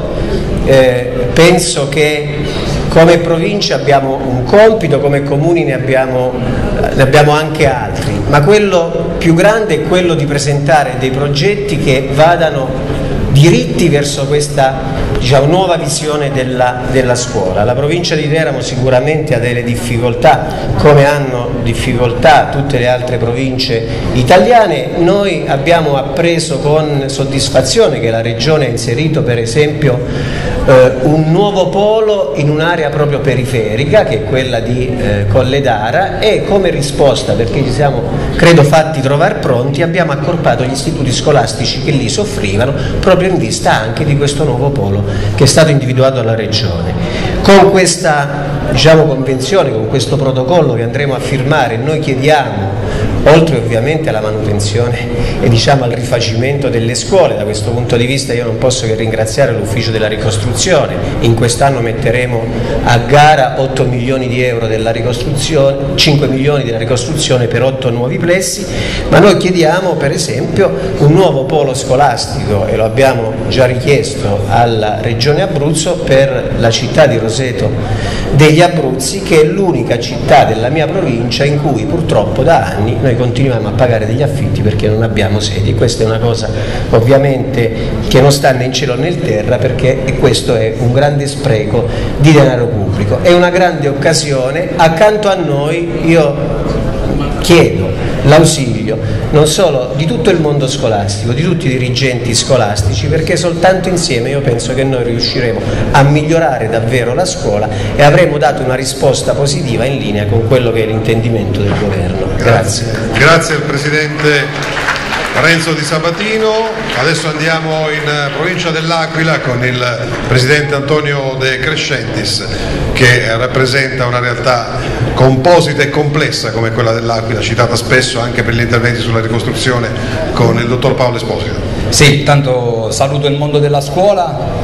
penso che come provincia abbiamo un compito, come comuni ne abbiamo anche altri, ma quello più grande è quello di presentare dei progetti che vadano diritti verso questa nuova visione della scuola. La provincia di Teramo sicuramente ha delle difficoltà, come hanno difficoltà tutte le altre province italiane. Noi abbiamo appreso con soddisfazione che la Regione ha inserito per esempio un nuovo polo in un'area proprio periferica, che è quella di Colledara, e come risposta, perché ci siamo credo fatti trovare pronti, abbiamo accorpato gli istituti scolastici che lì soffrivano, proprio in vista anche di questo nuovo polo che è stato individuato dalla Regione. Con questa convenzione, con questo protocollo che andremo a firmare, noi chiediamo, oltre ovviamente alla manutenzione e al rifacimento delle scuole, da questo punto di vista io non posso che ringraziare l'ufficio della ricostruzione. In quest'anno metteremo a gara 8 milioni di euro della ricostruzione, 5 milioni della ricostruzione per 8 nuovi plessi, ma noi chiediamo per esempio un nuovo polo scolastico, e lo abbiamo già richiesto alla Regione Abruzzo, per la città di Roseto degli Abruzzi, che è l'unica città della mia provincia in cui purtroppo da anni noi continuiamo a pagare degli affitti perché non abbiamo sedi. Questa è una cosa ovviamente che non sta né in cielo né in terra, perché questo è un grande spreco di denaro pubblico. È una grande occasione. Accanto a noi io chiedo l'ausilio non solo di tutto il mondo scolastico, di tutti i dirigenti scolastici, perché soltanto insieme io penso che noi riusciremo a migliorare davvero la scuola e avremo dato una risposta positiva in linea con quello che è l'intendimento del governo. Grazie. Grazie al Presidente Renzo Di Sabatino. Adesso andiamo in provincia dell'Aquila con il Presidente Antonio De Crescentis, che rappresenta una realtà composita e complessa come quella dell'Aquila, citata spesso anche per gli interventi sulla ricostruzione con il Dottor Paolo Esposito. Sì, tanto saluto il mondo della scuola,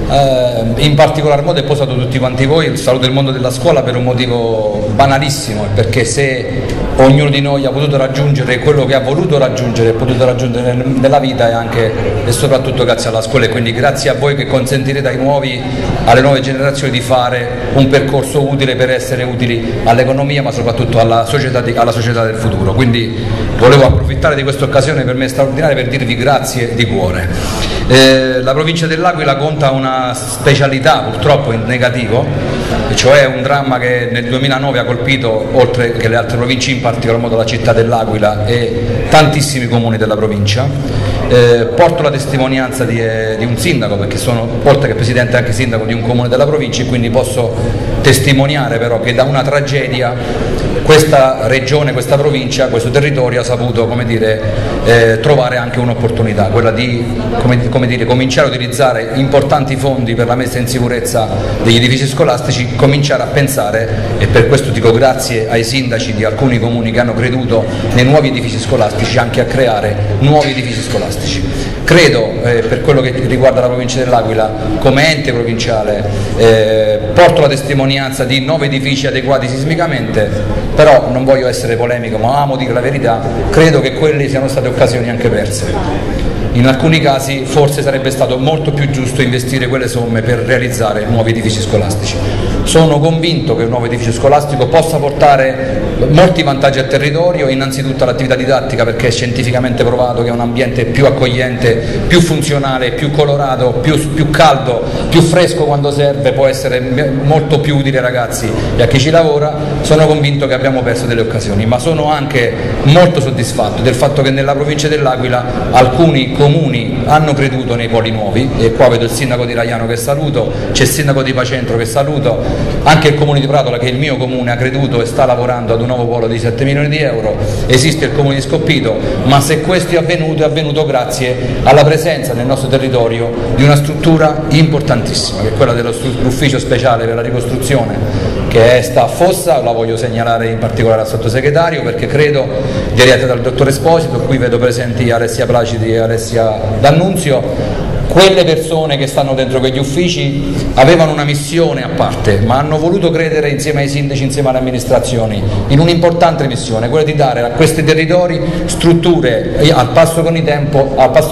in particolar modo, e poi saluto tutti quanti voi, saluto il mondo della scuola per un motivo banalissimo, perché se ognuno di noi ha potuto raggiungere quello che ha voluto raggiungere e potuto raggiungere nella vita è anche e soprattutto grazie alla scuola, e quindi grazie a voi che consentirete alle nuove generazioni di fare un percorso utile per essere utili all'economia, ma soprattutto alla società del futuro. Quindi volevo approfittare di questa occasione per me straordinaria per dirvi grazie di cuore. La provincia dell'Aquila conta una specialità purtroppo in negativo, cioè un dramma che nel 2009 ha colpito, oltre che le altre province, in particolar modo la città dell'Aquila e tantissimi comuni della provincia. Porto la testimonianza di un sindaco, perché sono, oltre che presidente, anche sindaco di un comune della provincia, e quindi posso testimoniare però che da una tragedia questa regione, questa provincia, questo territorio ha saputo, come dire, trovare anche un'opportunità, quella di cominciare a utilizzare importanti fondi per la messa in sicurezza degli edifici scolastici, cominciare a pensare, e per questo dico grazie ai sindaci di alcuni comuni che hanno creduto nei nuovi edifici scolastici, anche a creare nuovi edifici scolastici. Credo, per quello che riguarda la provincia dell'Aquila, come ente provinciale, porto la testimonianza di 9 edifici adeguati sismicamente, però non voglio essere polemico, ma amo dire la verità, credo che quelle siano state occasioni anche perse. in alcuni casi forse sarebbe stato molto più giusto investire quelle somme per realizzare nuovi edifici scolastici. Sono convinto che un nuovo edificio scolastico possa portare molti vantaggi al territorio, innanzitutto all'attività didattica, perché è scientificamente provato che è un ambiente più accogliente, più funzionale, più colorato, più caldo, più fresco quando serve, può essere molto più utile ai ragazzi e a chi ci lavora. Sono convinto che abbiamo perso delle occasioni, ma sono anche molto soddisfatto del fatto che nella provincia dell'Aquila alcuni comuni hanno creduto nei poli nuovi, e qua vedo il sindaco di Raiano che saluto, c'è il sindaco di Pacentro che saluto, anche il comune di Pratola, che è il mio comune, ha creduto e sta lavorando ad un nuovo polo di 7 milioni di euro, esiste il comune di Scoppito, ma se questo è avvenuto grazie alla presenza nel nostro territorio di una struttura importantissima, che è quella dell'ufficio speciale per la ricostruzione, che sta a Fossa. La voglio segnalare in particolare al sottosegretario, perché credo, diretta dal dottor Esposito, qui vedo presenti Alessia Placidi e Alessia D'Annunzio, quelle persone che stanno dentro quegli uffici avevano una missione a parte, ma hanno voluto credere insieme ai sindaci, insieme alle amministrazioni, in un'importante missione, quella di dare a questi territori strutture al passo con il tempo,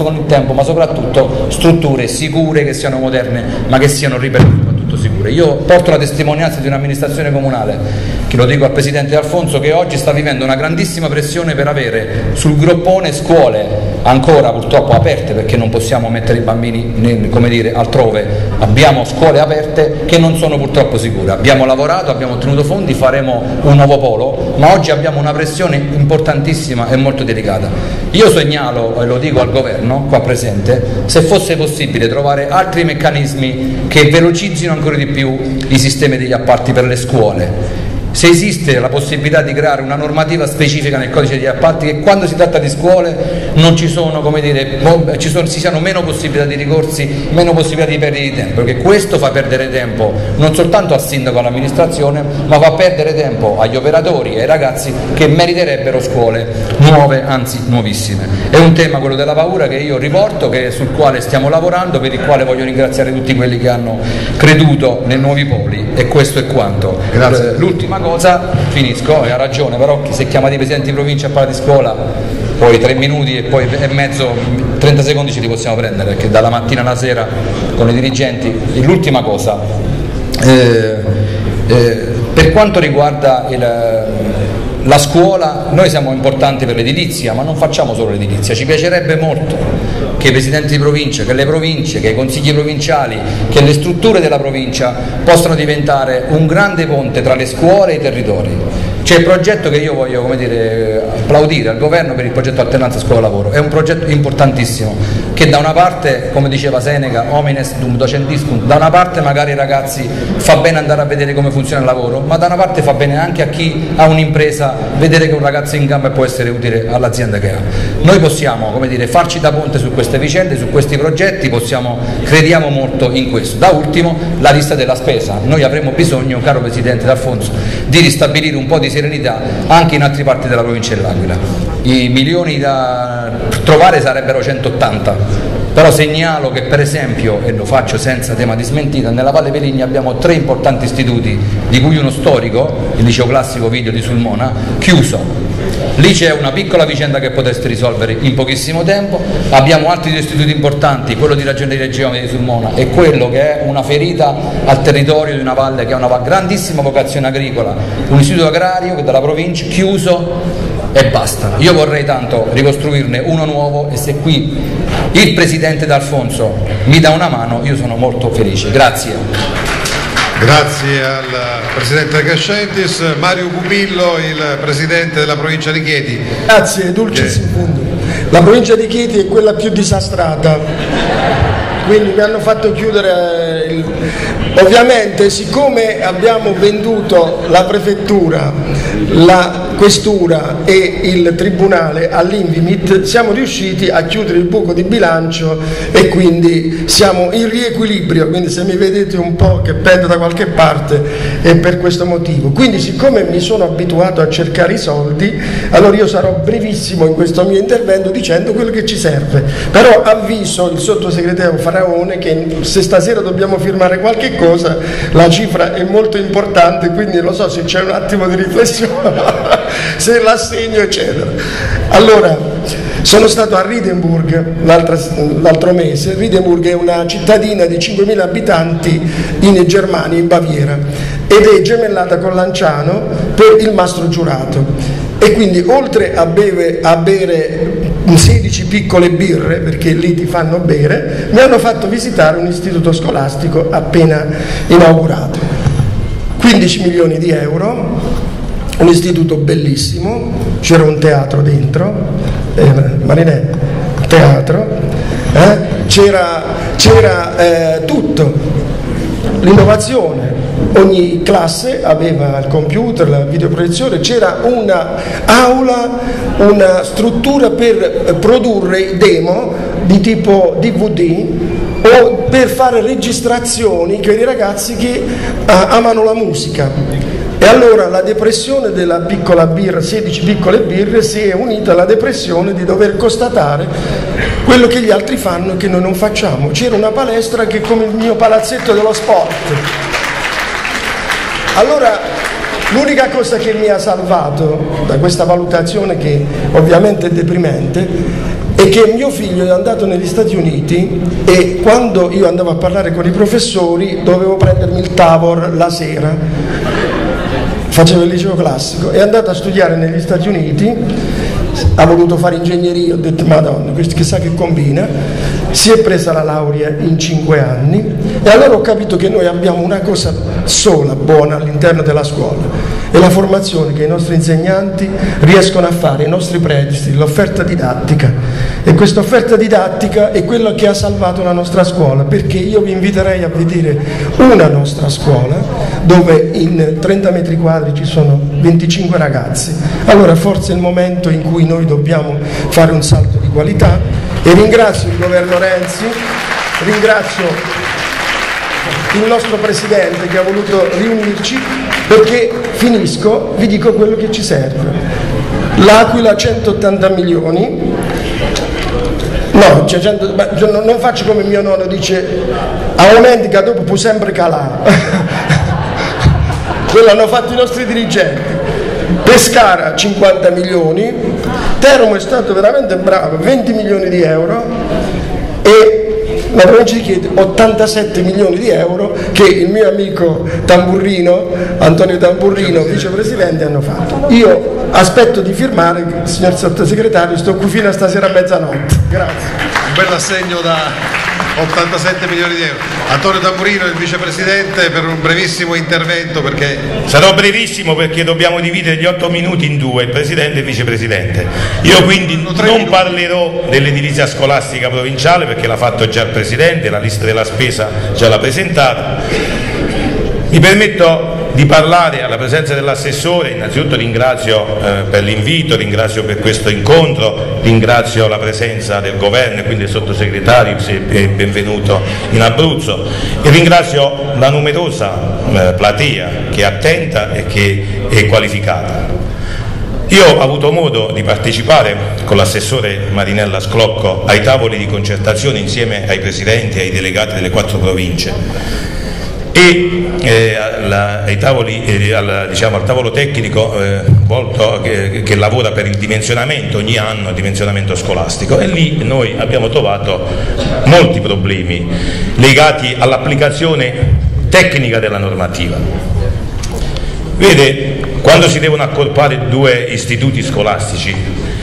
ma soprattutto strutture sicure, che siano moderne, ma che siano, ripetuto, sicure. Io porto la testimonianza di un'amministrazione comunale, che lo dico al presidente Alfonso, che oggi sta vivendo una grandissima pressione per avere sul groppone scuole ancora purtroppo aperte, perché non possiamo mettere i bambini, come dire, altrove. Abbiamo scuole aperte che non sono purtroppo sicure. Abbiamo lavorato, abbiamo ottenuto fondi, faremo un nuovo polo, ma oggi abbiamo una pressione importantissima e molto delicata. Io segnalo, e lo dico al governo qua presente, se fosse possibile trovare altri meccanismi che velocizzino ancora di più i sistemi degli appalti per le scuole. Se esiste la possibilità di creare una normativa specifica nel codice degli appalti, che quando si tratta di scuole non ci sono, come dire, ci siano meno possibilità di ricorsi, meno possibilità di perdere di tempo, perché questo fa perdere tempo non soltanto al sindaco e all'amministrazione, ma fa perdere tempo agli operatori e ai ragazzi che meriterebbero scuole nuove, anzi nuovissime. È un tema, quello della paura, che io riporto, sul quale stiamo lavorando, per il quale voglio ringraziare tutti quelli che hanno creduto nei nuovi poli, e questo è quanto. Grazie. L'ultima cosa, finisco, e ha ragione, però se chiamati presidenti di provincia a parlare di scuola, poi 3 minuti e mezzo, 30 secondi ce li possiamo prendere, perché dalla mattina alla sera con i dirigenti. E l'ultima cosa, per quanto riguarda la scuola, noi siamo importanti per l'edilizia, ma non facciamo solo l'edilizia. Ci piacerebbe molto che i presidenti di provincia, che le province, che i consigli provinciali, che le strutture della provincia possano diventare un grande ponte tra le scuole e i territori. C'è il progetto che io voglio, come dire, applaudire al governo per il progetto Alternanza Scuola-Lavoro. È un progetto importantissimo, che da una parte, come diceva Seneca, homines dum docentiscum, da una parte magari ai ragazzi fa bene andare a vedere come funziona il lavoro, ma da una parte fa bene anche a chi ha un'impresa vedere che un ragazzo è in gamba e può essere utile all'azienda che ha. Noi possiamo, come dire, farci da ponte su queste vicende, su questi progetti, crediamo molto in questo. Da ultimo, la lista della spesa. Noi avremo bisogno, caro Presidente D'Alfonso, di ristabilire un po' di serenità anche in altre parti della provincia dell'Aquila. I milioni da trovare sarebbero 180, però segnalo che, per esempio, e lo faccio senza tema di smentita, nella Valle Peligna abbiamo 3 importanti istituti, di cui uno storico, il liceo classico Video di Sulmona, chiuso. Lì c'è una piccola vicenda che potreste risolvere in pochissimo tempo. Abbiamo altri 2 istituti importanti, quello di Ragioneria Geometria di Sulmona e quello che è una ferita al territorio di una valle che ha una grandissima vocazione agricola, un istituto agrario che dalla provincia chiuso e basta. Io vorrei tanto ricostruirne uno nuovo, e se qui il Presidente D'Alfonso mi dà una mano, io sono molto felice. Grazie. Grazie al Presidente Cascentis. Mario Pupillo, il Presidente della provincia di Chieti. Grazie, Dulcis in fondo. La provincia di Chieti è quella più disastrata, quindi mi hanno fatto chiudere Ovviamente, siccome abbiamo venduto la prefettura, la questura e il tribunale all'Invimit, siamo riusciti a chiudere il buco di bilancio e quindi siamo in riequilibrio, quindi se mi vedete un po' che pendo da qualche parte è per questo motivo. Quindi, siccome mi sono abituato a cercare i soldi, allora io sarò brevissimo in questo mio intervento dicendo quello che ci serve, però avviso il sottosegretario Faraone che se stasera dobbiamo firmare qualche cosa, la cifra è molto importante, quindi non so se c'è un attimo di riflessione se l'assegno eccetera. Allora, Sono stato a Riedenburg l'altro mese. Riedenburg è una cittadina di 5.000 abitanti in Germania, in Baviera, ed è gemellata con Lanciano per il Mastro Giurato. E quindi oltre a bere 16 piccole birre, perché lì ti fanno bere, mi hanno fatto visitare un istituto scolastico appena inaugurato. 15 milioni di euro, un istituto bellissimo, c'era un teatro dentro, Marinè, teatro, c'era tutto, l'innovazione, ogni classe aveva il computer, la videoproiezione, c'era una aula, una struttura per produrre demo di tipo DVD o per fare registrazioni per i ragazzi che amano la musica. E allora la depressione della piccola birra, 16 piccole birre, si è unita alla depressione di dover constatare quello che gli altri fanno e che noi non facciamo. C'era una palestra che è come il mio palazzetto dello sport. Allora l'unica cosa che mi ha salvato da questa valutazione, che ovviamente è deprimente, è che mio figlio è andato negli Stati Uniti e quando io andavo a parlare con i professori dovevo prendermi il Tavor la sera. Faceva il liceo classico, è andato a studiare negli Stati Uniti, ha voluto fare ingegneria, ho detto madonna, questo chissà che combina, si è presa la laurea in 5 anni e allora ho capito che noi abbiamo una cosa sola buona all'interno della scuola, è la formazione che i nostri insegnanti riescono a fare, i nostri presidi, l'offerta didattica. E questa offerta didattica è quello che ha salvato la nostra scuola, perché io vi inviterei a vedere una nostra scuola dove in 30 metri quadri ci sono 25 ragazzi. Allora forse è il momento in cui noi dobbiamo fare un salto di qualità e ringrazio il governo Renzi, ringrazio il nostro Presidente che ha voluto riunirci, perché finisco, vi dico quello che ci serve. L'Aquila 180 milioni, no, non faccio come mio nonno dice, aumenti che dopo può sempre calare. Quello hanno fatto i nostri dirigenti. Pescara 50 milioni, Teramo è stato veramente bravo, 20 milioni di euro e la provincia di Chieti 87 milioni di euro che il mio amico Tamburrino, Antonio Tamburrino, vicepresidente, hanno fatto. Io aspetto di firmare, signor sottosegretario, sto qui fino a stasera a mezzanotte. Grazie. Un bel assegno da 87 milioni di euro. Antonio Tamburrino, il vicepresidente, per un brevissimo intervento, perché sarò brevissimo perché dobbiamo dividere gli 8 minuti in due, il presidente e il vicepresidente. Io quindi non parlerò dell'edilizia scolastica provinciale perché l'ha fatto già il presidente, la lista della spesa già l'ha presentata. Mi permetto di parlare alla presenza dell'assessore. Innanzitutto ringrazio per l'invito, ringrazio per questo incontro, ringrazio la presenza del governo e quindi del sottosegretario, benvenuto in Abruzzo, e ringrazio la numerosa platea che è attenta e che è qualificata. Io ho avuto modo di partecipare con l'assessore Marinella Sclocco ai tavoli di concertazione insieme ai presidenti e ai delegati delle 4 province e ai tavoli, al tavolo tecnico volto che lavora per il dimensionamento ogni anno, il dimensionamento scolastico, e lì noi abbiamo trovato molti problemi legati all'applicazione tecnica della normativa. Vede, quando si devono accorpare 2 istituti scolastici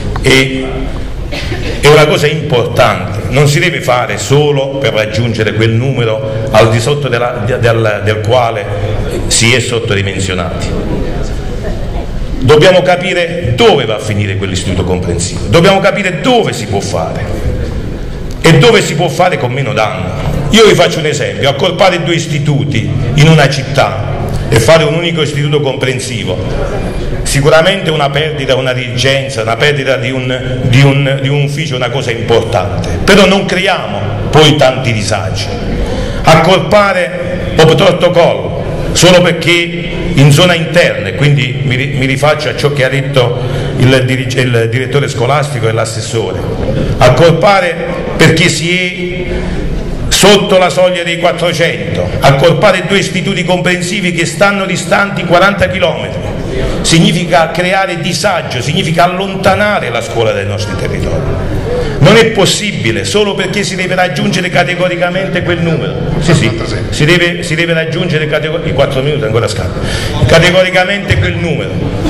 è una cosa importante, non si deve fare solo per raggiungere quel numero al di sotto del quale si è sottodimensionati. Dobbiamo capire dove va a finire quell'istituto comprensivo, dobbiamo capire dove si può fare e dove si può fare con meno danno. Io vi faccio un esempio: accorpare 2 istituti in una città e fare un unico istituto comprensivo, sicuramente una perdita, una dirigenza, una perdita di un ufficio è una cosa importante, però non creiamo poi tanti disagi. Accorpare o protocollo solo perché in zona interna, e quindi mi rifaccio a ciò che ha detto il direttore scolastico e l'assessore, accorpare perché si è sotto la soglia dei 400, accorpare 2 istituti comprensivi che stanno distanti 40 km, significa creare disagio, significa allontanare la scuola dai nostri territori. Non è possibile solo perché si deve raggiungere categoricamente quel numero. Si deve raggiungere i 4 minuti ancora scappano. Categoricamente quel numero.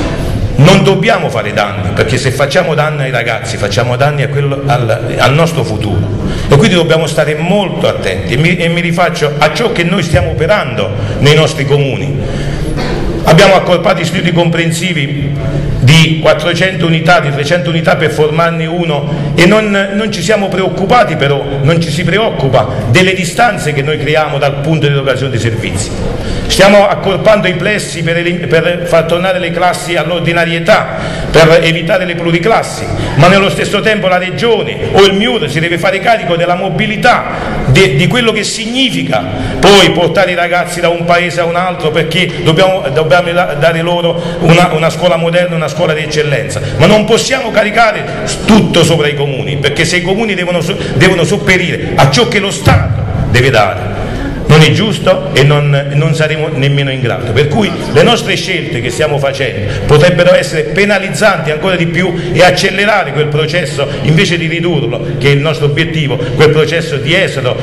Non dobbiamo fare danni, perché se facciamo danni ai ragazzi facciamo danni al nostro futuro, e quindi dobbiamo stare molto attenti, e mi rifaccio a ciò che noi stiamo operando nei nostri comuni. Abbiamo accorpato istituti comprensivi di 400 unità, di 300 unità per formarne uno, e non ci siamo preoccupati, però non ci si preoccupa delle distanze che noi creiamo dal punto di erogazione dei servizi. Stiamo accorpando i plessi per far tornare le classi all'ordinarietà, per evitare le pluriclassi, ma nello stesso tempo la Regione o il MIUR si deve fare carico della mobilità, di quello che significa poi portare i ragazzi da un paese a un altro, perché dobbiamo dare loro una scuola moderna, una scuola di eccellenza, ma non possiamo caricare tutto sopra i comuni, perché se i comuni devono sopperire a ciò che lo Stato deve dare, non è giusto e non saremo nemmeno in grado. Per cui le nostre scelte che stiamo facendo potrebbero essere penalizzanti ancora di più e accelerare quel processo, invece di ridurlo, che è il nostro obiettivo, quel processo di esodo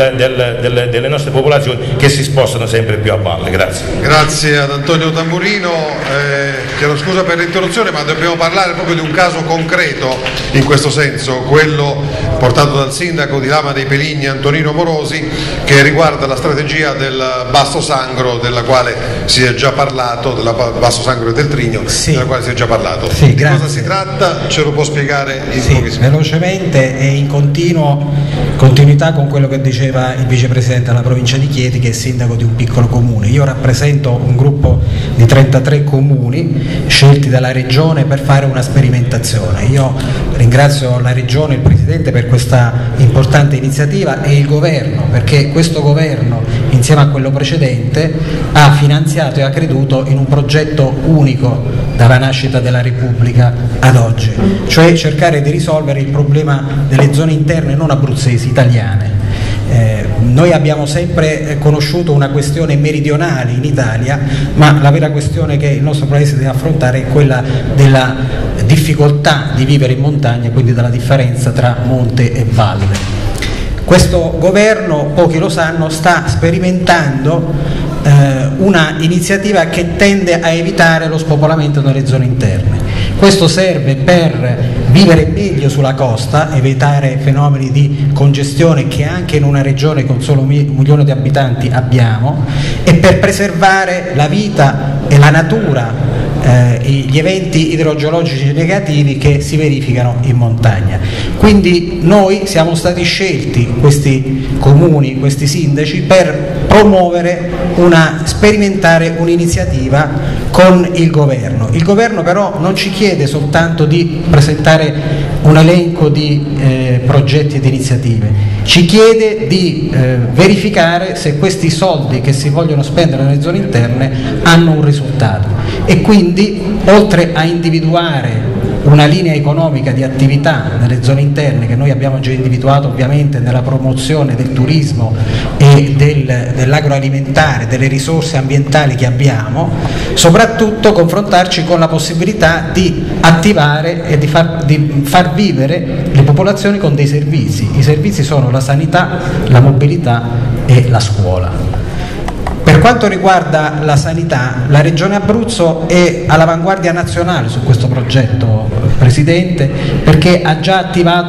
delle nostre popolazioni che si spostano sempre più a valle. Grazie. Grazie ad Antonio Tamburino. Chiedo scusa per l'interruzione, ma dobbiamo parlare proprio di un caso concreto in questo senso, quello portato dal sindaco di Lama dei Peligni Antonino Morosi, che riguarda la strategia del Basso Sangro, della quale si è già parlato, della Basso Sangro e del Trigno, della quale si è già parlato. Di cosa si tratta? Ce lo può spiegare in pochissimo? Velocemente e in continuità con quello che diceva il vicepresidente della provincia di Chieti, che è sindaco di un piccolo comune. Io rappresento un gruppo di 33 comuni scelti dalla Regione per fare una sperimentazione. Io ringrazio la Regione e il Presidente per questa importante iniziativa, e il Governo, perché questo Governo, insieme a quello precedente, ha finanziato e ha creduto in un progetto unico dalla nascita della Repubblica ad oggi, cioè cercare di risolvere il problema delle zone interne non abruzzesi, italiane. Noi abbiamo sempre conosciuto una questione meridionale in Italia, ma la vera questione che il nostro Paese deve affrontare è quella della difficoltà di vivere in montagna, quindi della differenza tra monte e valle. Questo governo, pochi lo sanno, sta sperimentando una iniziativa che tende a evitare lo spopolamento nelle zone interne. Questo serve per vivere meglio sulla costa, evitare fenomeni di congestione che anche in una regione con solo 1 milione di abitanti abbiamo, e per preservare la vita e la natura, gli eventi idrogeologici negativi che si verificano in montagna. Quindi noi siamo stati scelti, questi comuni, questi sindaci, per sperimentare un'iniziativa con il Governo. Il Governo però non ci chiede soltanto di presentare un elenco di progetti ed iniziative, ci chiede di verificare se questi soldi che si vogliono spendere nelle zone interne hanno un risultato, e quindi oltre a individuare una linea economica di attività nelle zone interne, che noi abbiamo già individuato ovviamente nella promozione del turismo e dell'agroalimentare, delle risorse ambientali che abbiamo, soprattutto confrontarci con la possibilità di attivare e di far vivere le popolazioni con dei servizi. I servizi sono la sanità, la mobilità e la scuola. Per quanto riguarda la sanità, la Regione Abruzzo è all'avanguardia nazionale su questo progetto, Presidente, perché ha già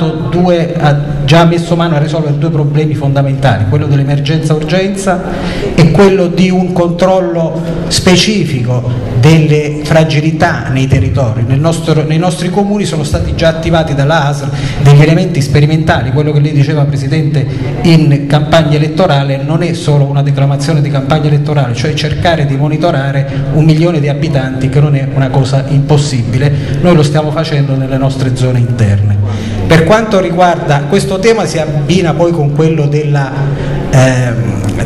messo mano a risolvere 2 problemi fondamentali, quello dell'emergenza-urgenza e quello di un controllo specifico delle fragilità nei territori. Nei nostri comuni sono stati già attivati dalla ASL degli elementi sperimentali. Quello che lei diceva, Presidente, in campagna elettorale non è solo una declamazione di campagna elettorale, cioè cercare di monitorare 1 milione di abitanti, che non è una cosa impossibile. Noi lo stiamo facendo nelle nostre zone interne. Per quanto riguarda questo tema, si abbina poi con quello della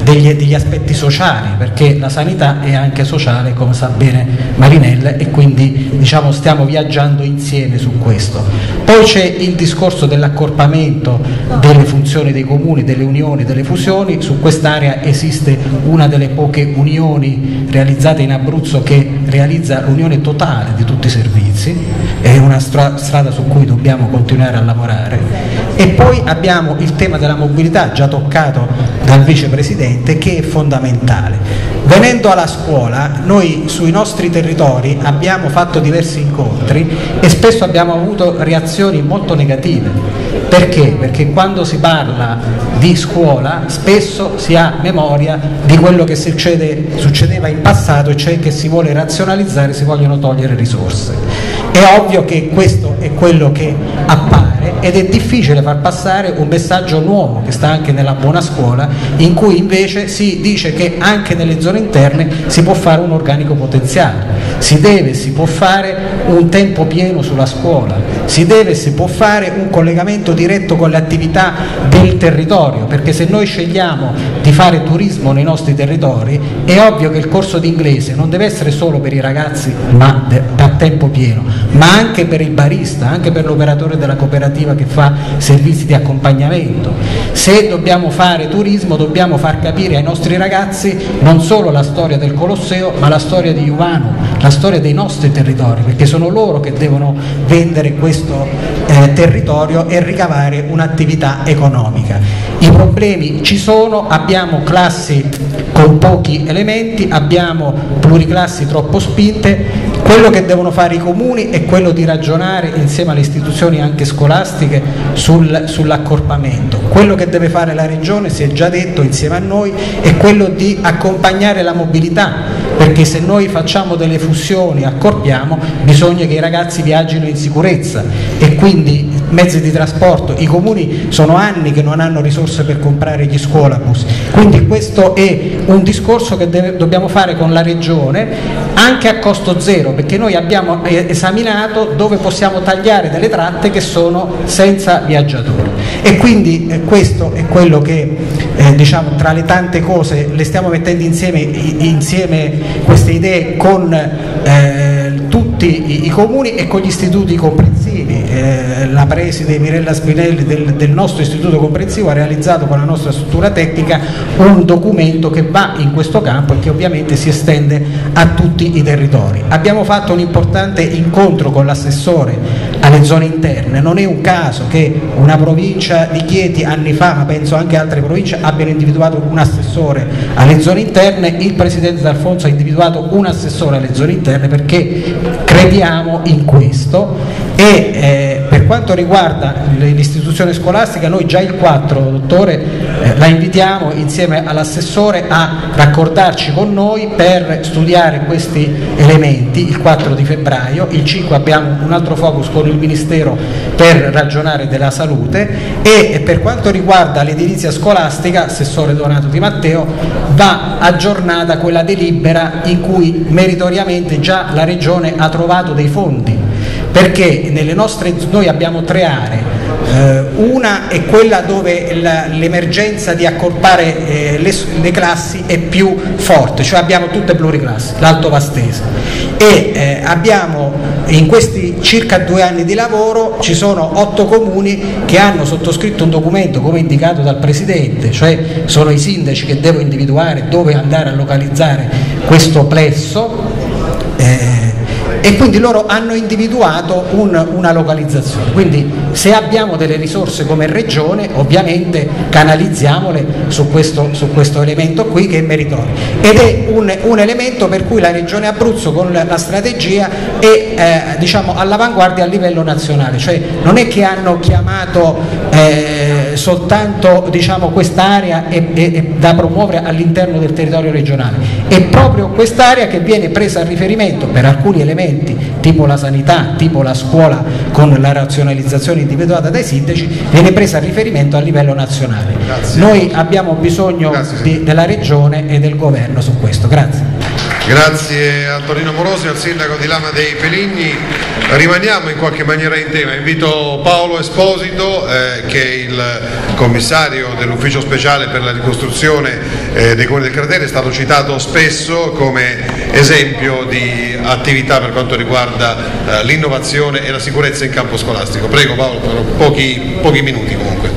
degli aspetti sociali, perché la sanità è anche sociale, come sa bene Marinella, e quindi diciamo stiamo viaggiando insieme su questo. Poi c'è il discorso dell'accorpamento delle funzioni dei comuni, delle unioni, delle fusioni. Su quest'area esiste una delle poche unioni realizzate in Abruzzo che realizza l'unione totale di tutti i servizi, è una strada su cui dobbiamo continuare a lavorare. E poi abbiamo il tema della mobilità, già toccato dal vicepresidente, che è fondamentale. Venendo alla scuola, noi sui nostri territori abbiamo fatto diversi incontri e spesso abbiamo avuto reazioni molto negative. Perché? Perché quando si parla di scuola spesso si ha memoria di quello che succedeva in passato, cioè che si vuole razionalizzare, si vogliono togliere risorse. È ovvio che questo è quello che appare ed è difficile far passare un messaggio nuovo che sta anche nella buona scuola, in cui invece si dice che anche nelle zone interne si può fare un organico potenziale, si può fare un tempo pieno sulla scuola, si può fare un collegamento diretto con le attività del territorio, perché se noi scegliamo di fare turismo nei nostri territori è ovvio che il corso di inglese non deve essere solo per i ragazzi ma a tempo pieno, ma anche per il barista, anche per l'operatore della cooperativa che fa servizi di accompagnamento. Se dobbiamo fare turismo dobbiamo far capire ai nostri ragazzi non solo la storia del Colosseo ma la storia di Juvano, la storia dei nostri territori, perché sono loro che devono vendere questo territorio e ricavare un'attività economica. I problemi ci sono, abbiamo classi con pochi elementi, abbiamo pluriclassi troppo spinte. Quello che devono fare i comuni è quello di ragionare insieme alle istituzioni anche scolastiche sull'accorpamento. Quello che deve fare la Regione, si è già detto insieme a noi, è quello di accompagnare la mobilità, perché se noi facciamo delle fusioni, accorpiamo, bisogna che i ragazzi viaggino in sicurezza e quindi mezzi di trasporto. I comuni sono anni che non hanno risorse per comprare gli scuolabus, quindi questo è un discorso che dobbiamo fare con la Regione anche a costo zero, perché noi abbiamo esaminato dove possiamo tagliare delle tratte che sono senza viaggiatori e quindi questo è quello che diciamo tra le tante cose le stiamo mettendo insieme queste idee con tutti i comuni e con gli istituti comprensivi. La preside Mirella Spinelli del nostro istituto comprensivo ha realizzato con la nostra struttura tecnica un documento che va in questo campo e che ovviamente si estende a tutti i territori. Abbiamo fatto un importante incontro con l'assessore alle zone interne. Non è un caso che una provincia di Chieti anni fa, ma penso anche altre province, abbiano individuato un assessore alle zone interne. Il presidente D'Alfonso ha individuato un assessore alle zone interne perché crediamo in questo e per quanto riguarda l'istituzione scolastica noi già il 4, dottore, la invitiamo insieme all'assessore a raccordarci con noi per studiare questi elementi il 4 di febbraio, il 5 abbiamo un altro focus con il Ministero per ragionare della salute e per quanto riguarda l'edilizia scolastica, assessore Donato Di Matteo, va aggiornata quella delibera in cui meritoriamente già la Regione ha trovato dei fondi, perché noi abbiamo 3 aree. Una è quella dove l'emergenza di accorpare le classi è più forte, cioè abbiamo tutte pluriclassi, l'Alto Vastese, e abbiamo in questi circa 2 anni di lavoro ci sono 8 comuni che hanno sottoscritto un documento come indicato dal Presidente, cioè sono i sindaci che devono individuare dove andare a localizzare questo plesso. E quindi loro hanno individuato una localizzazione, quindi se abbiamo delle risorse come Regione ovviamente canalizziamole su questo elemento qui che è meritorio ed è un elemento per cui la Regione Abruzzo con la strategia è diciamo all'avanguardia a livello nazionale, cioè non è che hanno chiamato soltanto diciamo quest'area è da promuovere all'interno del territorio regionale, è proprio quest'area che viene presa a riferimento per alcuni elementi tipo la sanità, tipo la scuola con la razionalizzazione individuata dai sindaci, viene presa a riferimento a livello nazionale. Grazie. Noi abbiamo bisogno della Regione e del Governo su questo. Grazie. Grazie Antonino Morosi, al sindaco di Lama dei Peligni. Rimaniamo in qualche maniera in tema. Invito Paolo Esposito, che è il commissario dell'ufficio speciale per la ricostruzione dei comuni del cratere, è stato citato spesso come esempio di attività per quanto riguarda l'innovazione e la sicurezza in campo scolastico. Prego Paolo, per pochi minuti comunque.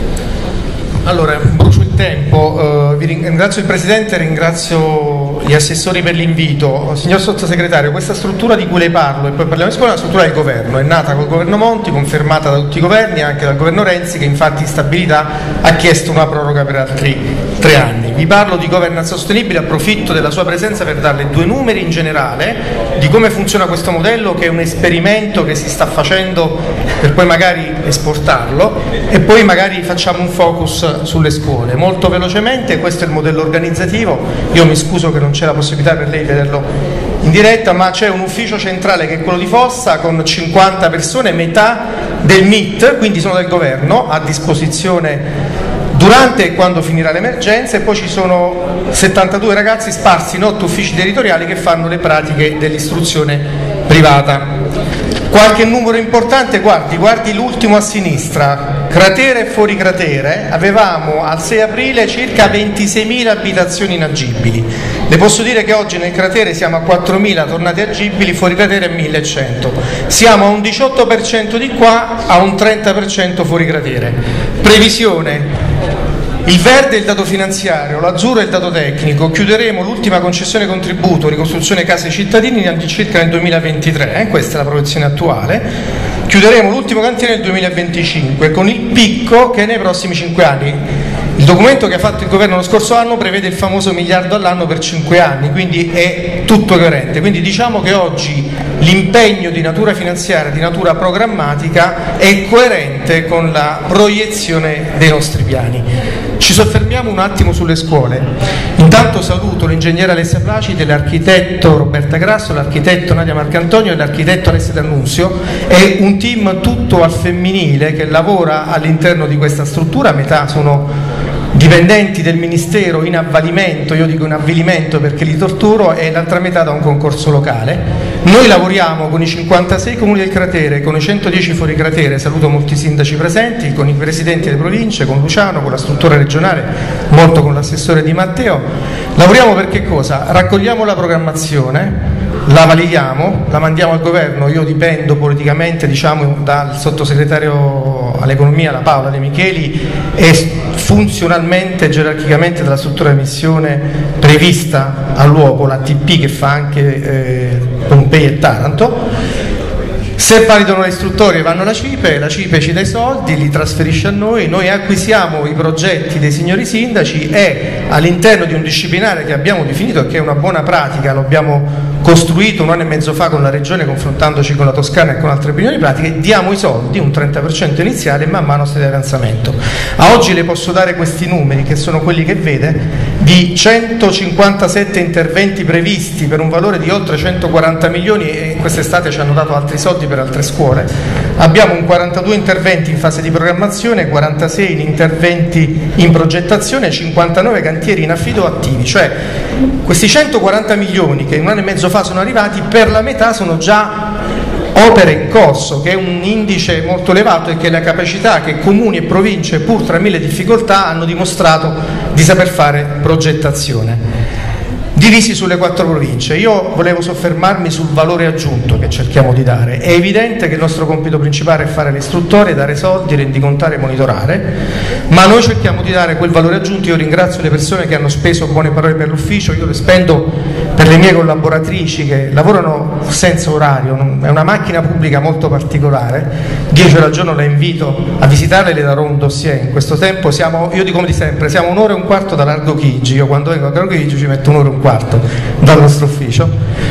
Allora, brucio il tempo, ringrazio il Presidente, ringrazio gli assessori per l'invito. Signor Sottosegretario, questa struttura di cui lei parlo, e poi parliamo di scuola, è una struttura del Governo, è nata col Governo Monti, confermata da tutti i governi, anche dal Governo Renzi, che infatti in stabilità ha chiesto una proroga per altri 3 anni. Vi parlo di governance sostenibile, approfitto della sua presenza per darle 2 numeri in generale di come funziona questo modello, che è un esperimento che si sta facendo per poi magari esportarlo, e poi magari facciamo un focus sulle scuole. Molto velocemente, questo è il modello organizzativo. Io mi scuso che non c'è la possibilità per lei di vederlo in diretta, ma c'è un ufficio centrale che è quello di Fossa con 50 persone, metà del MIT, quindi sono del governo, a disposizione durante e quando finirà l'emergenza, e poi ci sono 72 ragazzi sparsi in 8 uffici territoriali che fanno le pratiche dell'istruzione privata. Qualche numero importante, guardi l'ultimo a sinistra, cratere e fuori cratere, avevamo al 6 aprile circa 26.000 abitazioni inagibili. Le posso dire che oggi nel cratere siamo a 4.000 tornati agibili, fuori cratere a 1.100. Siamo a un 18% di qua, a un 30% fuori cratere. Previsione. Il verde è il dato finanziario, l'azzurro è il dato tecnico. Chiuderemo l'ultima concessione contributo ricostruzione case ai cittadini circa nel 2023, questa è la proiezione attuale. Chiuderemo l'ultimo cantiere nel 2025 con il picco che è nei prossimi 5 anni. Il documento che ha fatto il governo lo scorso anno prevede il famoso 1 miliardo all'anno per 5 anni, quindi è tutto coerente. Quindi diciamo che oggi l'impegno di natura finanziaria, di natura programmatica è coerente con la proiezione dei nostri piani. Ci soffermiamo un attimo sulle scuole. Intanto saluto l'ingegnere Alessia Placide, l'architetto Roberta Grasso, l'architetto Nadia Marcantonio e l'architetto Alessia D'Annunzio. È un team tutto al femminile che lavora all'interno di questa struttura, metà sono dipendenti del Ministero in avvalimento, io dico in avvilimento perché li torturo, e l'altra metà da un concorso locale. Noi lavoriamo con i 56 comuni del cratere, con i 110 fuori cratere, saluto molti sindaci presenti, con i presidenti delle province, con Luciano, con la struttura regionale, molto con l'assessore Di Matteo. Lavoriamo per che cosa? Raccogliamo la programmazione, la validiamo, la mandiamo al governo. Io dipendo politicamente dal sottosegretario all'economia, la Paola De Micheli, e funzionalmente e gerarchicamente dalla struttura di missione prevista all'uopo, l'ATP che fa anche Pompei e Taranto. Se validano le istruttorie vanno alla CIPE, la CIPE ci dà i soldi, li trasferisce a noi, noi acquisiamo i progetti dei signori sindaci e all'interno di un disciplinare che abbiamo definito e che è una buona pratica, lo abbiamo costruito 1 anno e mezzo fa con la regione confrontandoci con la Toscana e con altre opinioni pratiche, diamo i soldi, un 30% iniziale, e man mano si dà avanzamento. A oggi le posso dare questi numeri, che sono quelli che vede, di 157 interventi previsti per un valore di oltre 140 milioni, e quest'estate ci hanno dato altri soldi per altre scuole. Abbiamo un 42 interventi in fase di programmazione, 46 in interventi in progettazione, 59 cantieri in affido attivi, cioè questi 140 milioni che in 1 anno e mezzo fa sono arrivati, per la metà sono già opere in corso, che è un indice molto elevato e che è la capacità che comuni e province, pur tra mille difficoltà, hanno dimostrato di saper fare progettazione. Divisi sulle 4 province, io volevo soffermarmi sul valore aggiunto che cerchiamo di dare. È evidente che il nostro compito principale è fare le istruttorie, dare soldi, rendicontare e monitorare, ma noi cerchiamo di dare quel valore aggiunto. Io ringrazio le persone che hanno speso buone parole per l'ufficio, io le spendo per le mie collaboratrici che lavorano senza orario, è una macchina pubblica molto particolare, 10 ore al giorno la invito a visitarle, le darò un dossier. In questo tempo io dico di sempre, siamo 1 ora e un quarto da Largo Chigi, io quando vengo a Largo Chigi ci metto 1 ora e un quarto dal nostro ufficio.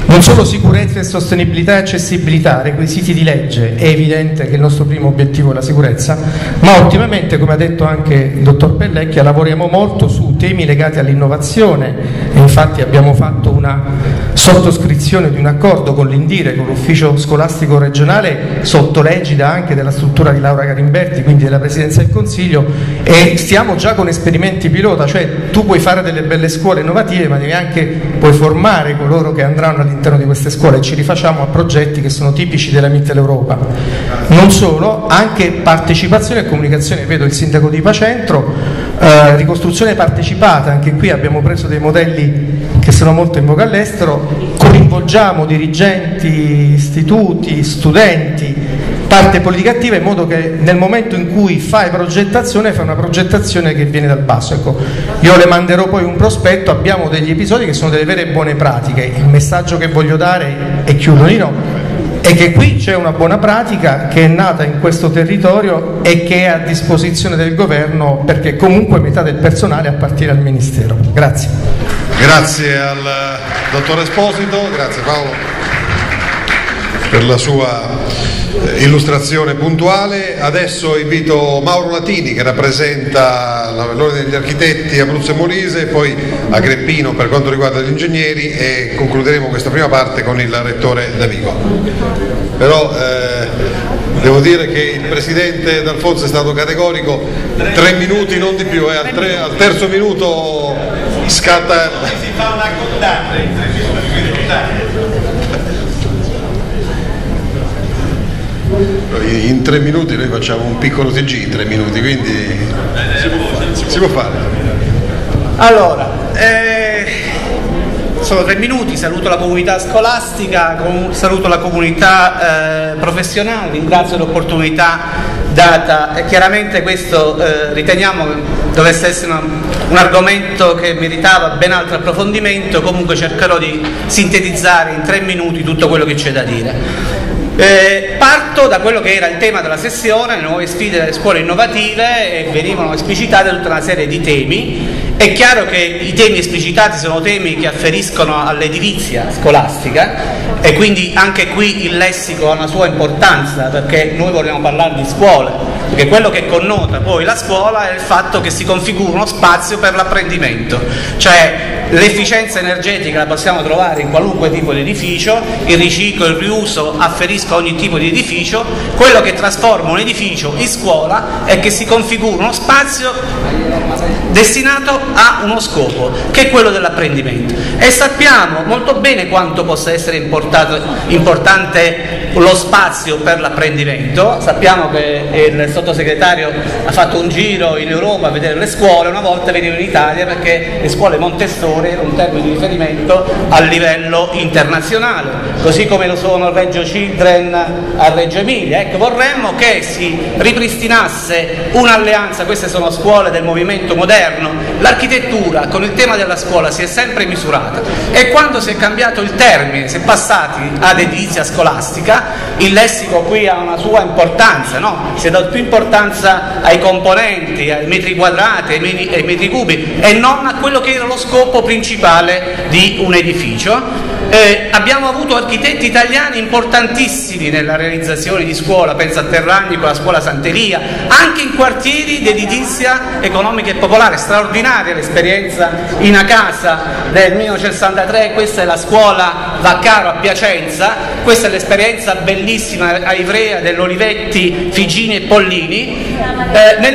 Non solo sicurezza e sostenibilità e accessibilità, requisiti di legge, è evidente che il nostro primo obiettivo è la sicurezza, ma ultimamente, come ha detto anche il dottor Pellecchia, lavoriamo molto su temi legati all'innovazione e infatti abbiamo fatto una sottoscrizione di un accordo con l'Indire, con l'ufficio scolastico regionale, sotto l'egida anche della struttura di Laura Garimberti, quindi della Presidenza del Consiglio, e stiamo già con esperimenti pilota, cioè tu puoi fare delle belle scuole innovative ma puoi formare coloro che andranno all'interno di queste scuole, e ci rifacciamo a progetti che sono tipici della Mitteleuropa. Non solo, anche partecipazione e comunicazione, vedo il sindaco di Pacentro, ricostruzione partecipata, anche qui abbiamo preso dei modelli che sono molto in voga all'estero, coinvolgiamo dirigenti, istituti, studenti, parte politica attiva, in modo che nel momento in cui fai progettazione, fai una progettazione che viene dal basso. Ecco, io le manderò poi un prospetto, abbiamo degli episodi che sono delle vere e buone pratiche. Il messaggio che voglio dare, e chiudo Nino, è che qui c'è una buona pratica che è nata in questo territorio e che è a disposizione del governo, perché comunque metà del personale a partire dal Ministero. Grazie. Grazie al dottor Esposito, grazie Paolo per la sua illustrazione puntuale. Adesso invito Mauro Latini, che rappresenta l'Ordine degli Architetti Abruzzo e Molise, e poi Agrippino per quanto riguarda gli ingegneri, e concluderemo questa prima parte con il rettore D'Amico. Però devo dire che il presidente D'Alfonso è stato categorico, 3 minuti non di più, al terzo minuto scatta. Si fa una condanna in 3 minuti. In 3 minuti noi facciamo un piccolo TG in 3 minuti, quindi si può fare. Allora, sono 3 minuti, saluto la comunità scolastica, saluto la comunità professionale, ringrazio l'opportunità data, e chiaramente questo riteniamo dovesse essere un argomento che meritava ben altro approfondimento. Comunque cercherò di sintetizzare in 3 minuti tutto quello che c'è da dire. Parto da quello che era il tema della sessione, le nuove sfide delle scuole innovative, e venivano esplicitate tutta una serie di temi. È chiaro che i temi esplicitati sono temi che afferiscono all'edilizia scolastica, e quindi anche qui il lessico ha una sua importanza, perché noi vogliamo parlare di scuole, perché quello che connota poi la scuola è il fatto che si configura uno spazio per l'apprendimento, cioè l'efficienza energetica la possiamo trovare in qualunque tipo di edificio, il riciclo, il riuso afferiscono a ogni tipo di edificio. Quello che trasforma un edificio in scuola è che si configura uno spazio destinato a uno scopo, che è quello dell'apprendimento, e sappiamo molto bene quanto possa essere importante lo spazio per l'apprendimento. Sappiamo che il sottosegretario ha fatto un giro in Europa a vedere le scuole, una volta veniva in Italia perché le scuole Montessori erano un termine di riferimento a livello internazionale, così come lo sono Reggio Children a Reggio Emilia. Ecco, vorremmo che si ripristinasse un'alleanza, queste sono scuole del movimento moderno, l'architettura con il tema della scuola si è sempre misurata, e quando si è cambiato il termine, si è passati ad edilizia scolastica, il lessico qui ha una sua importanza, no? Si è dato più importanza ai componenti, ai metri quadrati, ai metri cubi, e non a quello che era lo scopo principale di un edificio. Abbiamo avuto architetti italiani importantissimi nella realizzazione di scuola, penso a Terragni con la scuola Santeria, anche in quartieri di edilizia economica e popolare. Straordinaria l'esperienza in Acasa del 1963, questa è la scuola Vaccaro a Piacenza, questa è l'esperienza bellissima a Ivrea dell'Olivetti, Figini e Pollini. Nel